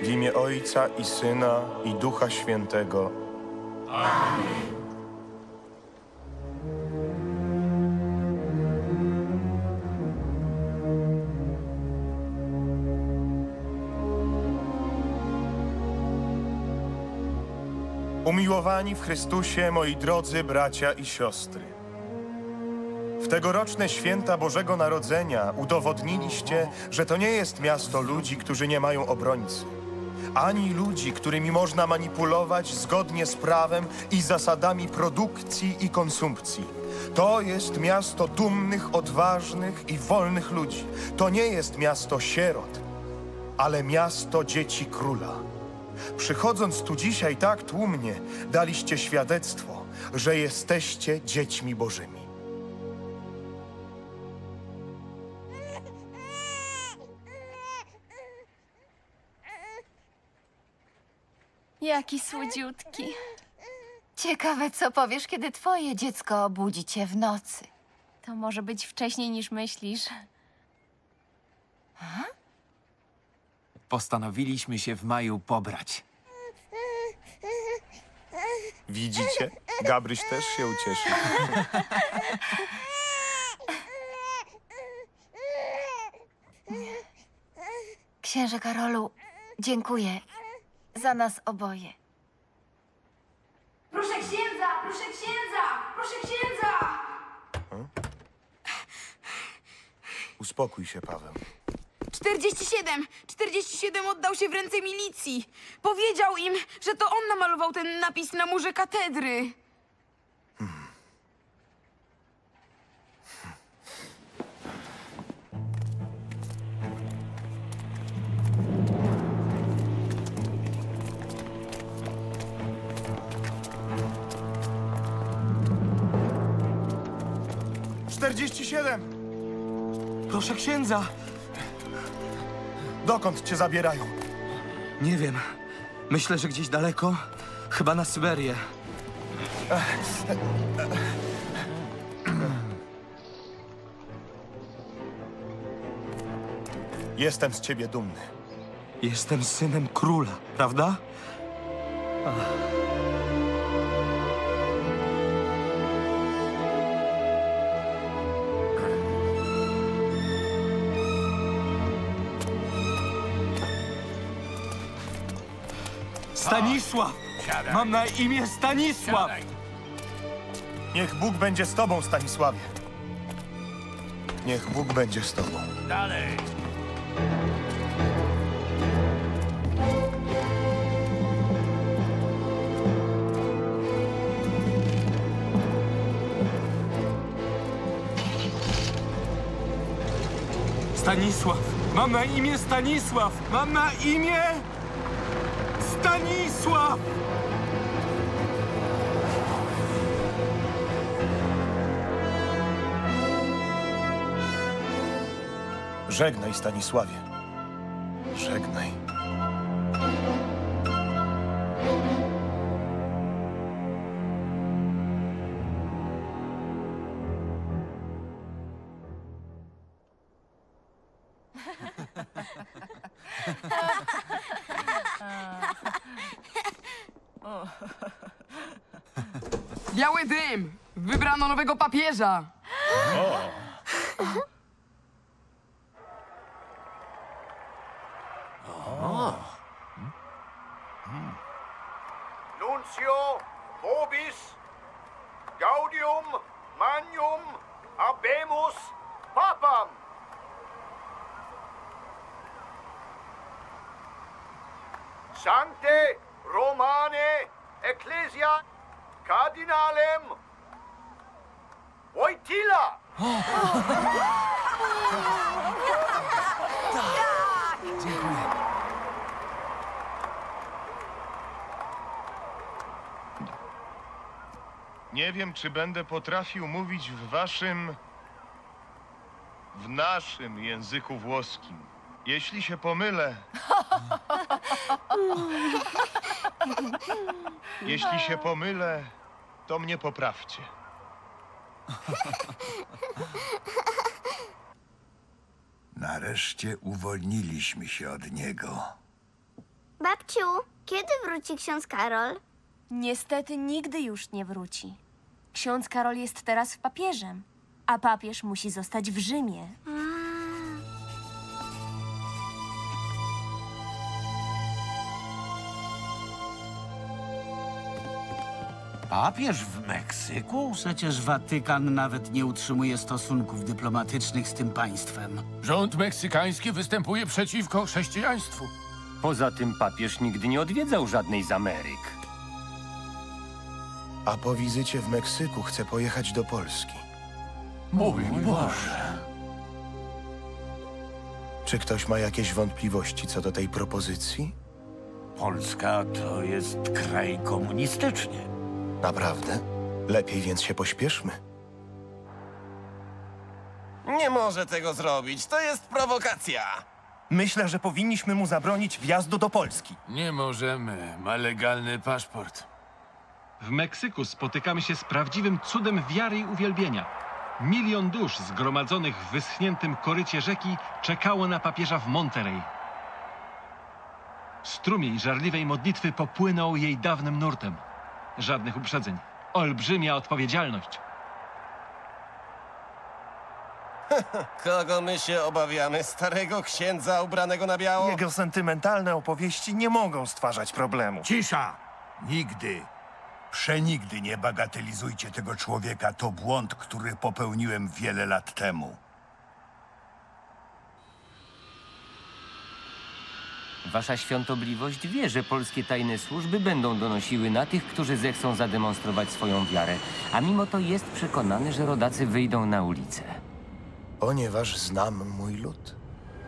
W imię Ojca i Syna i Ducha Świętego. Amen. Umiłowani w Chrystusie, moi drodzy bracia i siostry. W tegoroczne święta Bożego Narodzenia udowodniliście, że to nie jest miasto ludzi, którzy nie mają obrońcy, ani ludzi, którymi można manipulować zgodnie z prawem i zasadami produkcji i konsumpcji. To jest miasto dumnych, odważnych i wolnych ludzi. To nie jest miasto sierot, ale miasto dzieci króla. Przychodząc tu dzisiaj tak tłumnie, daliście świadectwo, że jesteście dziećmi Bożymi. Jaki słodziutki. Ciekawe, co powiesz, kiedy twoje dziecko obudzi cię w nocy. To może być wcześniej niż myślisz. A? Postanowiliśmy się w maju pobrać. Widzicie? Gabryś też się ucieszy. Księże Karolu, dziękuję za nas oboje. Proszę księdza! Proszę księdza! Proszę księdza! Uspokój się, Paweł. czterdzieści siedem! czterdzieści siedem oddał się w ręce milicji. Powiedział im, że to on namalował ten napis na murze katedry. czterdzieści siedem! Proszę księdza! Dokąd cię zabierają? Nie wiem. Myślę, że gdzieś daleko. Chyba na Syberię. Jestem z ciebie dumny. Jestem synem króla, prawda? Stanisław! Mam na imię Stanisław! Niech Bóg będzie z tobą, Stanisławie. Niech Bóg będzie z tobą. Dalej! Stanisław! Mam na imię Stanisław! Mam na imię Stanisław! Żegnaj, Stanisławie. Żegnaj. Biały dym! Wybrano nowego papieża! Nuncio, vobis, gaudium, magnum, habemus, papam. Sancte Romane Ecclesia Cardinalem Wojtyla! Dziękuję. Nie wiem, czy będę potrafił mówić w waszym... w naszym języku włoskim. Jeśli się pomylę... Jeśli się pomylę, to mnie poprawcie. Nareszcie uwolniliśmy się od niego. Babciu, kiedy wróci ksiądz Karol? Niestety nigdy już nie wróci. Ksiądz Karol jest teraz papieżem, a papież musi zostać w Rzymie. Papież w Meksyku? Przecież Watykan nawet nie utrzymuje stosunków dyplomatycznych z tym państwem. Rząd meksykański występuje przeciwko chrześcijaństwu. Poza tym papież nigdy nie odwiedzał żadnej z Ameryk. A po wizycie w Meksyku chce pojechać do Polski. Mój Boże. Czy ktoś ma jakieś wątpliwości co do tej propozycji? Polska to jest kraj komunistyczny. Naprawdę? Lepiej więc się pośpieszmy. Nie może tego zrobić. To jest prowokacja. Myślę, że powinniśmy mu zabronić wjazdu do Polski. Nie możemy. Ma legalny paszport. W Meksyku spotykamy się z prawdziwym cudem wiary i uwielbienia. Milion dusz zgromadzonych w wyschniętym korycie rzeki czekało na papieża w Monterrey. Strumień żarliwej modlitwy popłynął jej dawnym nurtem. Żadnych uprzedzeń. Olbrzymia odpowiedzialność. Kogo my się obawiamy? Starego księdza ubranego na biało? Jego sentymentalne opowieści nie mogą stwarzać problemu. Cisza! Nigdy, przenigdy nie bagatelizujcie tego człowieka. To błąd, który popełniłem wiele lat temu. Wasza świątobliwość wie, że polskie tajne służby będą donosiły na tych, którzy zechcą zademonstrować swoją wiarę, a mimo to jest przekonany, że rodacy wyjdą na ulicę. Ponieważ znam mój lud.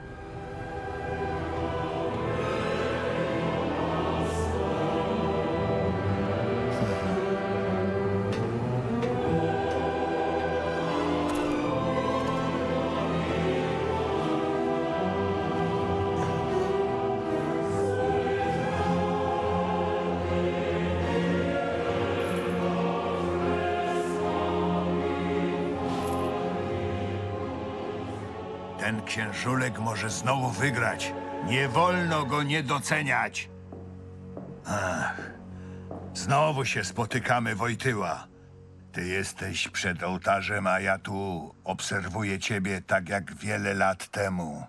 Ten księżulek może znowu wygrać. Nie wolno go nie doceniać. Ach, znowu się spotykamy, Wojtyła. Ty jesteś przed ołtarzem, a ja tu obserwuję ciebie tak jak wiele lat temu.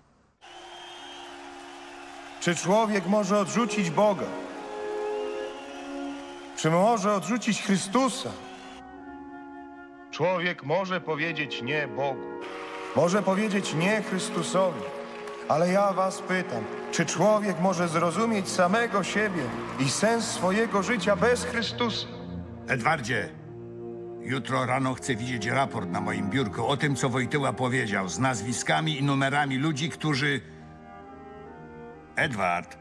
Czy człowiek może odrzucić Boga? Czy może odrzucić Chrystusa? Człowiek może powiedzieć nie Bogu. Może powiedzieć nie Chrystusowi. Ale ja was pytam, czy człowiek może zrozumieć samego siebie i sens swojego życia bez Chrystusa? Edwardzie, jutro rano chcę widzieć raport na moim biurku o tym, co Wojtyła powiedział, z nazwiskami i numerami ludzi, którzy... Edward.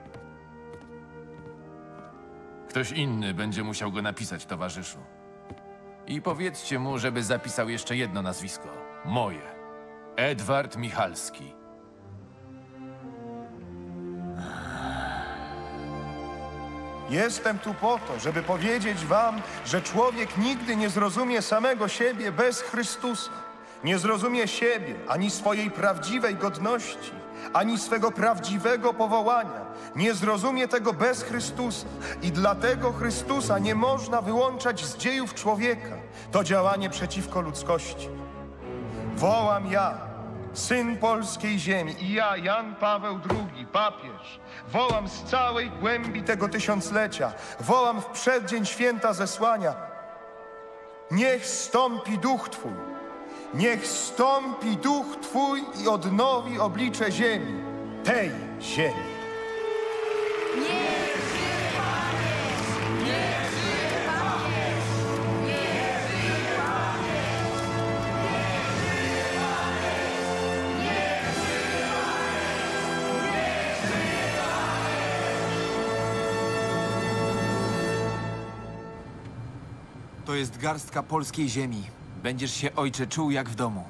Ktoś inny będzie musiał go napisać, towarzyszu. I powiedzcie mu, żeby zapisał jeszcze jedno nazwisko. Moje. Edward Michalski. Jestem tu po to, żeby powiedzieć wam, że człowiek nigdy nie zrozumie samego siebie bez Chrystusa. Nie zrozumie siebie, ani swojej prawdziwej godności, ani swego prawdziwego powołania. Nie zrozumie tego bez Chrystusa. I dlatego Chrystusa nie można wyłączać z dziejów człowieka. To działanie przeciwko ludzkości. Wołam ja, syn polskiej ziemi, i ja, Jan Paweł drugi, papież, wołam z całej głębi tego tysiąclecia, wołam w przeddzień święta zesłania. Niech stąpi duch Twój, niech stąpi duch Twój i odnowi oblicze ziemi, tej ziemi. To jest garstka polskiej ziemi. Będziesz się, ojcze, czuł jak w domu.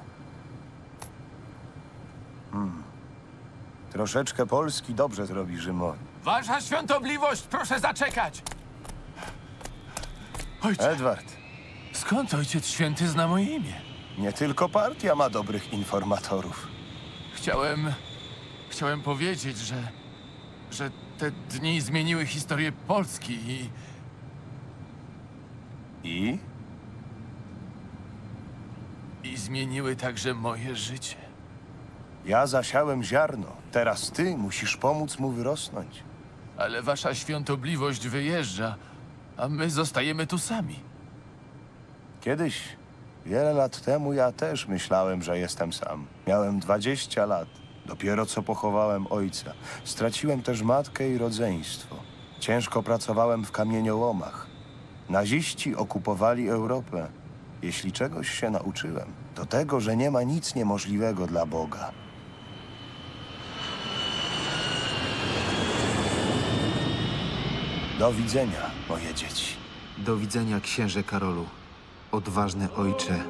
Hmm. Troszeczkę Polski dobrze zrobi Rzymowi. Wasza świątobliwość, proszę zaczekać! Ojcze. Edward. Skąd Ojciec Święty zna moje imię? Nie tylko partia ma dobrych informatorów. Chciałem... Chciałem powiedzieć, że... że Te dni zmieniły historię Polski i... I? I zmieniły także moje życie. Ja zasiałem ziarno. Teraz ty musisz pomóc mu wyrosnąć. Ale wasza świątobliwość wyjeżdża, a my zostajemy tu sami. Kiedyś, wiele lat temu, ja też myślałem, że jestem sam. Miałem dwadzieścia lat. Dopiero co pochowałem ojca. Straciłem też matkę i rodzeństwo. Ciężko pracowałem w kamieniołomach. Naziści okupowali Europę. Jeśli czegoś się nauczyłem, to tego, że nie ma nic niemożliwego dla Boga. Do widzenia, moje dzieci. Do widzenia, księże Karolu. Odważny ojcze.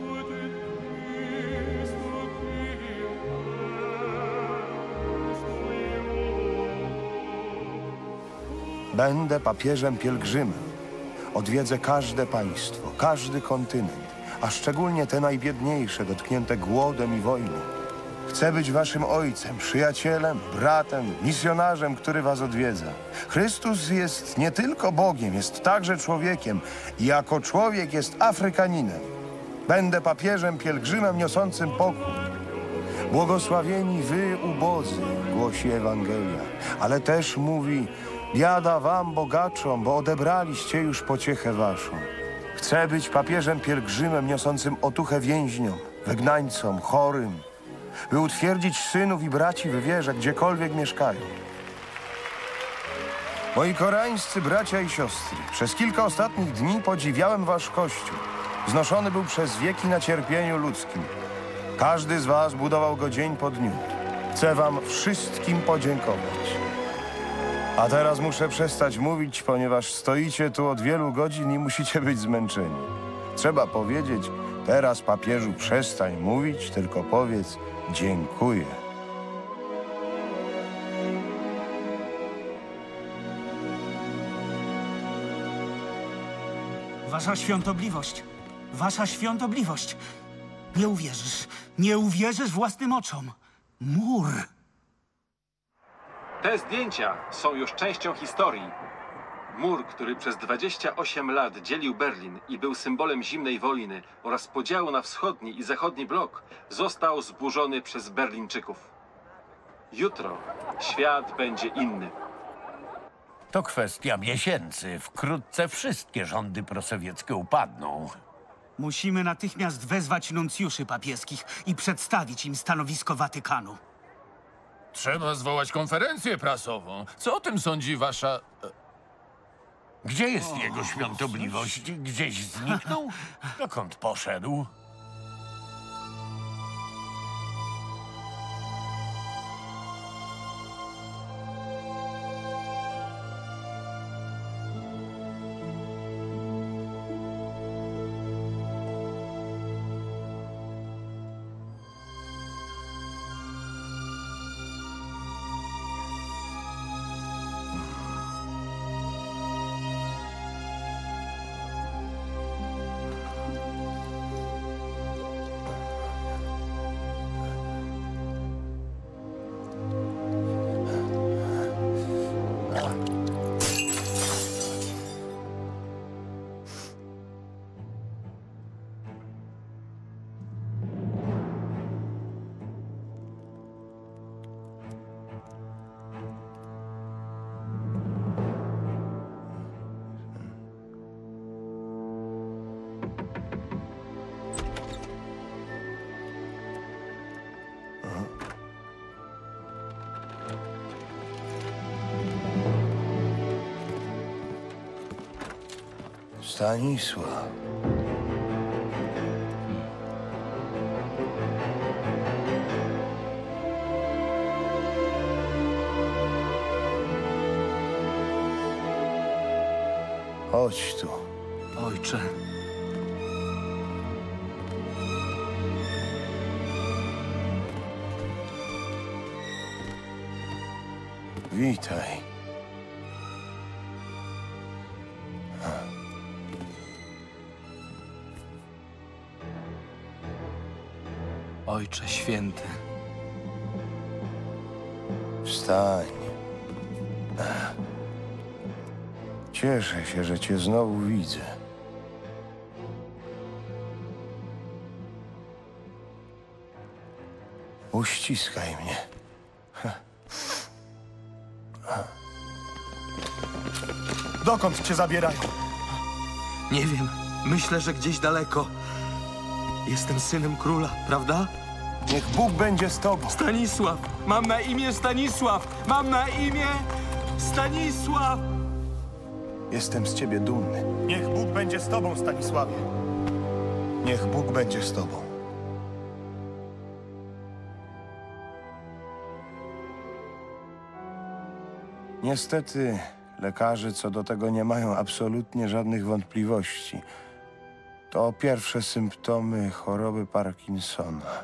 Będę papieżem pielgrzymem. Odwiedzę każde państwo, każdy kontynent, a szczególnie te najbiedniejsze, dotknięte głodem i wojną. Chcę być waszym ojcem, przyjacielem, bratem, misjonarzem, który was odwiedza. Chrystus jest nie tylko Bogiem, jest także człowiekiem i jako człowiek jest Afrykaninem. Będę papieżem pielgrzymem niosącym pokój. Błogosławieni wy, ubodzy, głosi Ewangelia, ale też mówi: biada wam, bogaczom, bo odebraliście już pociechę waszą. Chcę być papieżem pielgrzymem niosącym otuchę więźniom, wygnańcom, chorym, by utwierdzić synów i braci w wierze, gdziekolwiek mieszkają. Moi koreańscy bracia i siostry, przez kilka ostatnich dni podziwiałem wasz kościół. Wznoszony był przez wieki na cierpieniu ludzkim. Każdy z was budował go dzień po dniu. Chcę wam wszystkim podziękować. A teraz muszę przestać mówić, ponieważ stoicie tu od wielu godzin i musicie być zmęczeni. Trzeba powiedzieć: teraz, papieżu, przestań mówić, tylko powiedz: dziękuję. Wasza świątobliwość, wasza świątobliwość. Nie uwierzysz, nie uwierzysz własnym oczom. Mur. Te zdjęcia są już częścią historii. Mur, który przez dwadzieścia osiem lat dzielił Berlin i był symbolem zimnej wojny oraz podziału na wschodni i zachodni blok, został zburzony przez Berlińczyków. Jutro świat będzie inny. To kwestia miesięcy. Wkrótce wszystkie rządy prosowieckie upadną. Musimy natychmiast wezwać nuncjuszy papieskich i przedstawić im stanowisko Watykanu. Trzeba zwołać konferencję prasową. Co o tym sądzi wasza... Gdzie jest jego świątobliwość? Gdzieś zniknął? Dokąd poszedł? Stanisław. Chodź tu. Ojcze. Witaj. Ojcze święty. Wstań. Cieszę się, że cię znowu widzę. Uściskaj mnie. Dokąd cię zabierają? Nie wiem. Myślę, że gdzieś daleko. Jestem synem króla, prawda? Niech Bóg będzie z tobą. Stanisław! Mam na imię Stanisław! Mam na imię Stanisław! Jestem z ciebie dumny. Niech Bóg będzie z tobą, Stanisławie. Niech Bóg będzie z tobą. Niestety, lekarze co do tego nie mają absolutnie żadnych wątpliwości. To pierwsze symptomy choroby Parkinsona.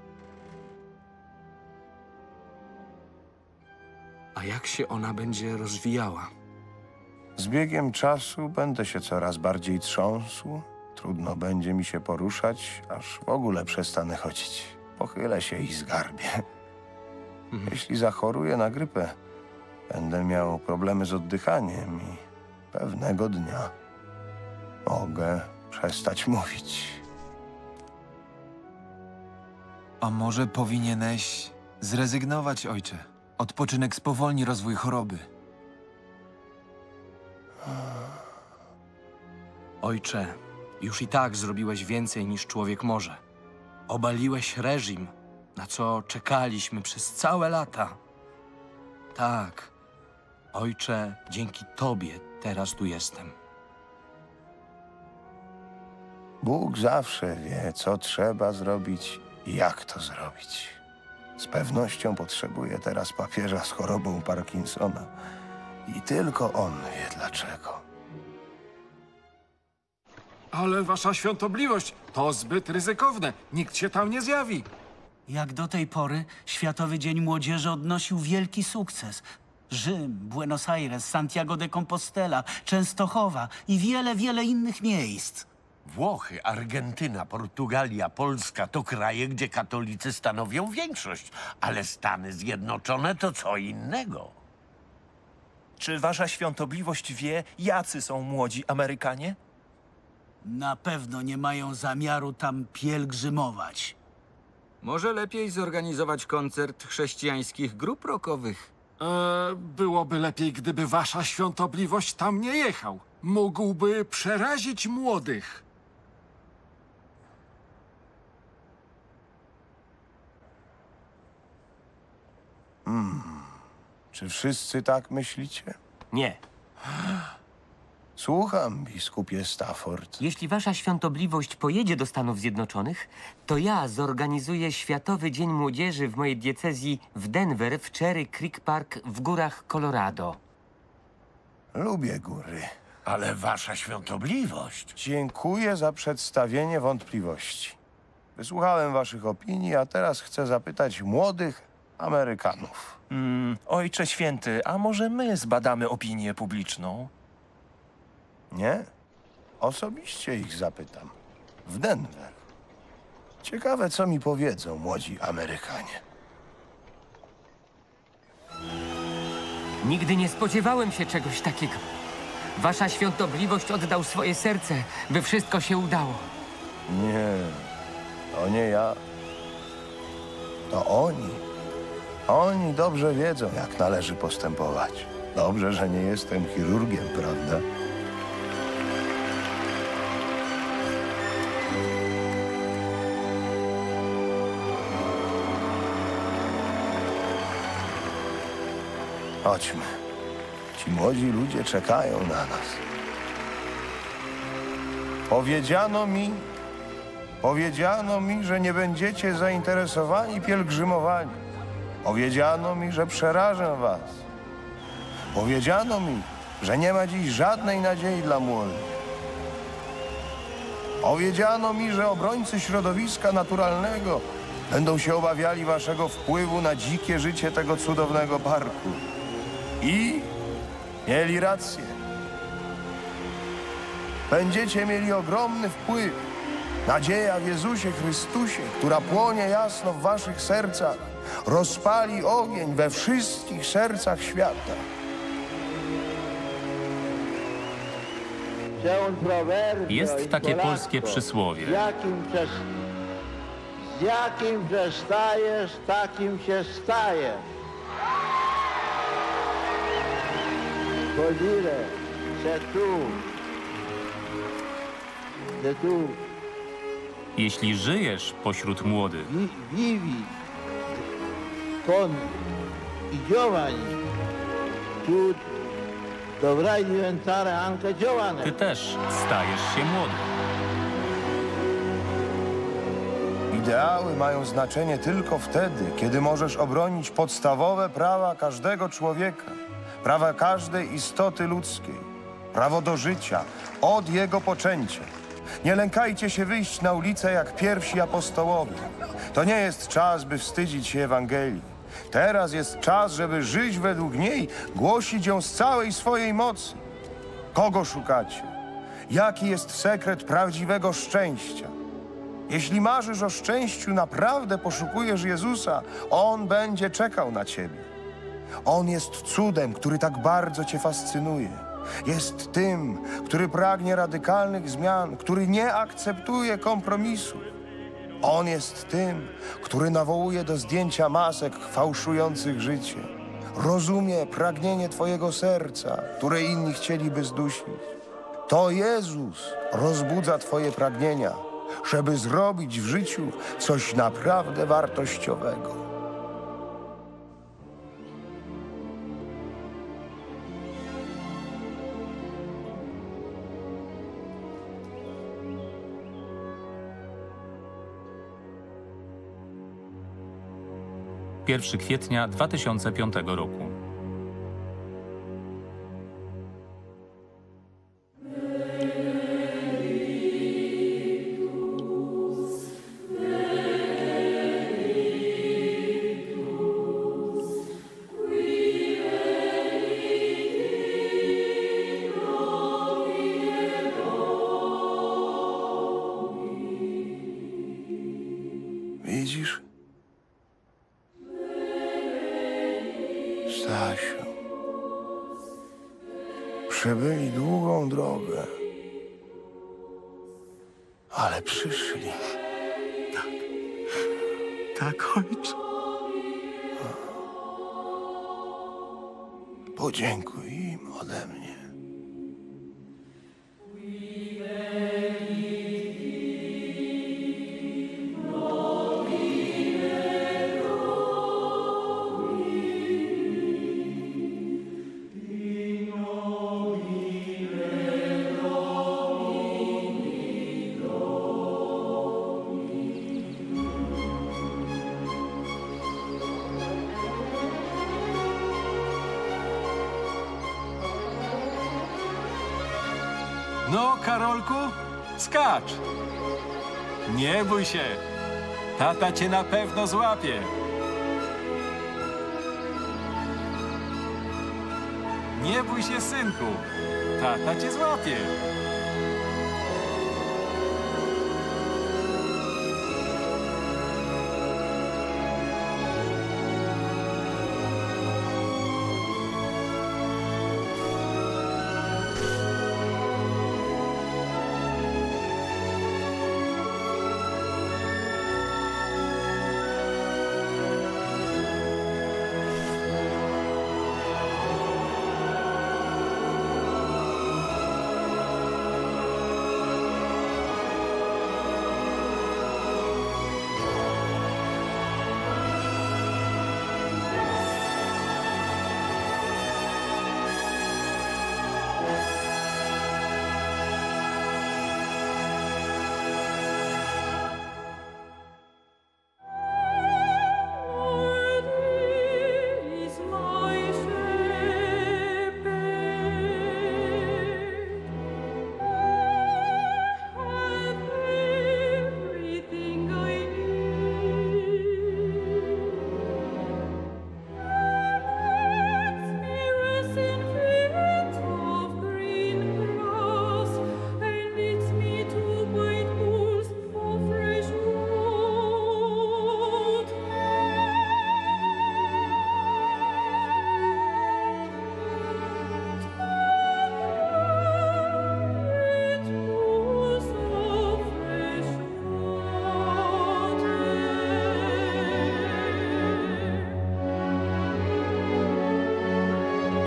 A jak się ona będzie rozwijała? Z biegiem czasu będę się coraz bardziej trząsł. Trudno będzie mi się poruszać, aż w ogóle przestanę chodzić. Pochylę się i zgarbię. Mhm. Jeśli zachoruję na grypę, będę miał problemy z oddychaniem i pewnego dnia mogę przestać mówić. A może powinieneś zrezygnować, ojcze? Odpoczynek spowolni rozwój choroby. Ojcze, już i tak zrobiłeś więcej niż człowiek może. Obaliłeś reżim, na co czekaliśmy przez całe lata. Tak, ojcze, dzięki tobie teraz tu jestem. Bóg zawsze wie, co trzeba zrobić i jak to zrobić. Z pewnością potrzebuje teraz papieża z chorobą Parkinsona. I tylko on wie dlaczego. Ale wasza świątobliwość, to zbyt ryzykowne. Nikt się tam nie zjawi. Jak do tej pory Światowy Dzień Młodzieży odnosił wielki sukces. Rzym, Buenos Aires, Santiago de Compostela, Częstochowa i wiele, wiele innych miejsc. Włochy, Argentyna, Portugalia, Polska to kraje, gdzie katolicy stanowią większość, ale Stany Zjednoczone to co innego. Czy wasza świątobliwość wie, jacy są młodzi Amerykanie? Na pewno nie mają zamiaru tam pielgrzymować. Może lepiej zorganizować koncert chrześcijańskich grup rockowych? E, byłoby lepiej, gdyby wasza świątobliwość tam nie jechał. Mógłby przerazić młodych. Hmm. Czy wszyscy tak myślicie? Nie. Słucham, biskupie Stafford. Jeśli wasza świątobliwość pojedzie do Stanów Zjednoczonych, to ja zorganizuję Światowy Dzień Młodzieży w mojej diecezji w Denver, w Cherry Creek Park w górach Colorado. Lubię góry. Ale wasza świątobliwość... Dziękuję za przedstawienie wątpliwości. Wysłuchałem waszych opinii, a teraz chcę zapytać młodych Amerykanów. Mm, ojcze święty, a może my zbadamy opinię publiczną? Nie? Osobiście ich zapytam. W Denver. Ciekawe, co mi powiedzą młodzi Amerykanie. Nigdy nie spodziewałem się czegoś takiego. Wasza świątobliwość oddał swoje serce, by wszystko się udało. Nie, to nie ja. To oni. Oni dobrze wiedzą, jak należy postępować. Dobrze, że nie jestem chirurgiem, prawda? Chodźmy. Ci młodzi ludzie czekają na nas. Powiedziano mi, powiedziano mi, że nie będziecie zainteresowani pielgrzymowaniem. Powiedziano mi, że przerażę was. Powiedziano mi, że nie ma dziś żadnej nadziei dla młodych. Powiedziano mi, że obrońcy środowiska naturalnego będą się obawiali waszego wpływu na dzikie życie tego cudownego parku. I mieli rację. Będziecie mieli ogromny wpływ. Nadzieja w Jezusie Chrystusie, która płonie jasno w waszych sercach, rozpali ogień we wszystkich sercach świata. Jest takie polskie przysłowie. Z jakim, przez... Z jakim przestajesz, takim się stajesz. Chodire, c'est tout. C'est tout. Jeśli żyjesz pośród młodych, Vi- Vivi con i giovani, tu dovrai diventare anche giovane. ty też stajesz się młody. Ideały mają znaczenie tylko wtedy, kiedy możesz obronić podstawowe prawa każdego człowieka, prawa każdej istoty ludzkiej, prawo do życia od jego poczęcia. Nie lękajcie się wyjść na ulicę jak pierwsi apostołowie. To nie jest czas, by wstydzić się Ewangelii. Teraz jest czas, żeby żyć według niej, głosić ją z całej swojej mocy. Kogo szukacie? Jaki jest sekret prawdziwego szczęścia? Jeśli marzysz o szczęściu, naprawdę poszukujesz Jezusa, On będzie czekał na ciebie. On jest cudem, który tak bardzo cię fascynuje. Jest tym, który pragnie radykalnych zmian, który nie akceptuje kompromisu. On jest tym, który nawołuje do zdjęcia masek fałszujących życie. Rozumie pragnienie twojego serca, które inni chcieliby zdusić. To Jezus rozbudza twoje pragnienia, żeby zrobić w życiu coś naprawdę wartościowego. pierwszego kwietnia dwa tysiące piątego roku. Widzisz? Stasiu, przebyli długą drogę, ale przyszli. Tak, tak, ojcze. Podziękuj im ode mnie. No, Karolku, skacz! Nie bój się, tata cię na pewno złapie. Nie bój się, synku, tata cię złapie.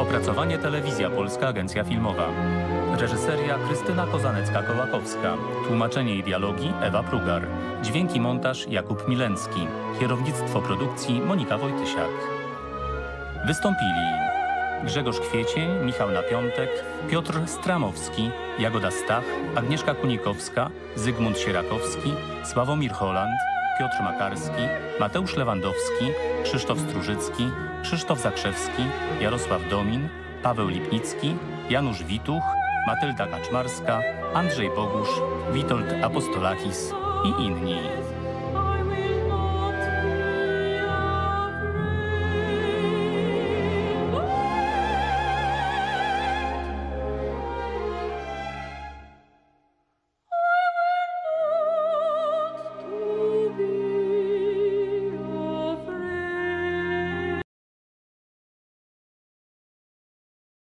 Opracowanie Telewizja Polska Agencja Filmowa. Reżyseria Krystyna Kozanecka-Kołakowska. Tłumaczenie i dialogi Ewa Prugar. Dźwięk i montaż Jakub Milencki. Kierownictwo produkcji Monika Wojtysiak. Wystąpili Grzegorz Kwiecień, Michał Napiątek, Piotr Stramowski, Jagoda Stach, Agnieszka Kunikowska, Zygmunt Sierakowski, Sławomir Holland, Piotr Makarski, Mateusz Lewandowski, Krzysztof Strużycki, Krzysztof Zakrzewski, Jarosław Domin, Paweł Lipnicki, Janusz Wituch, Matylda Kaczmarska, Andrzej Bogusz, Witold Apostolakis i inni.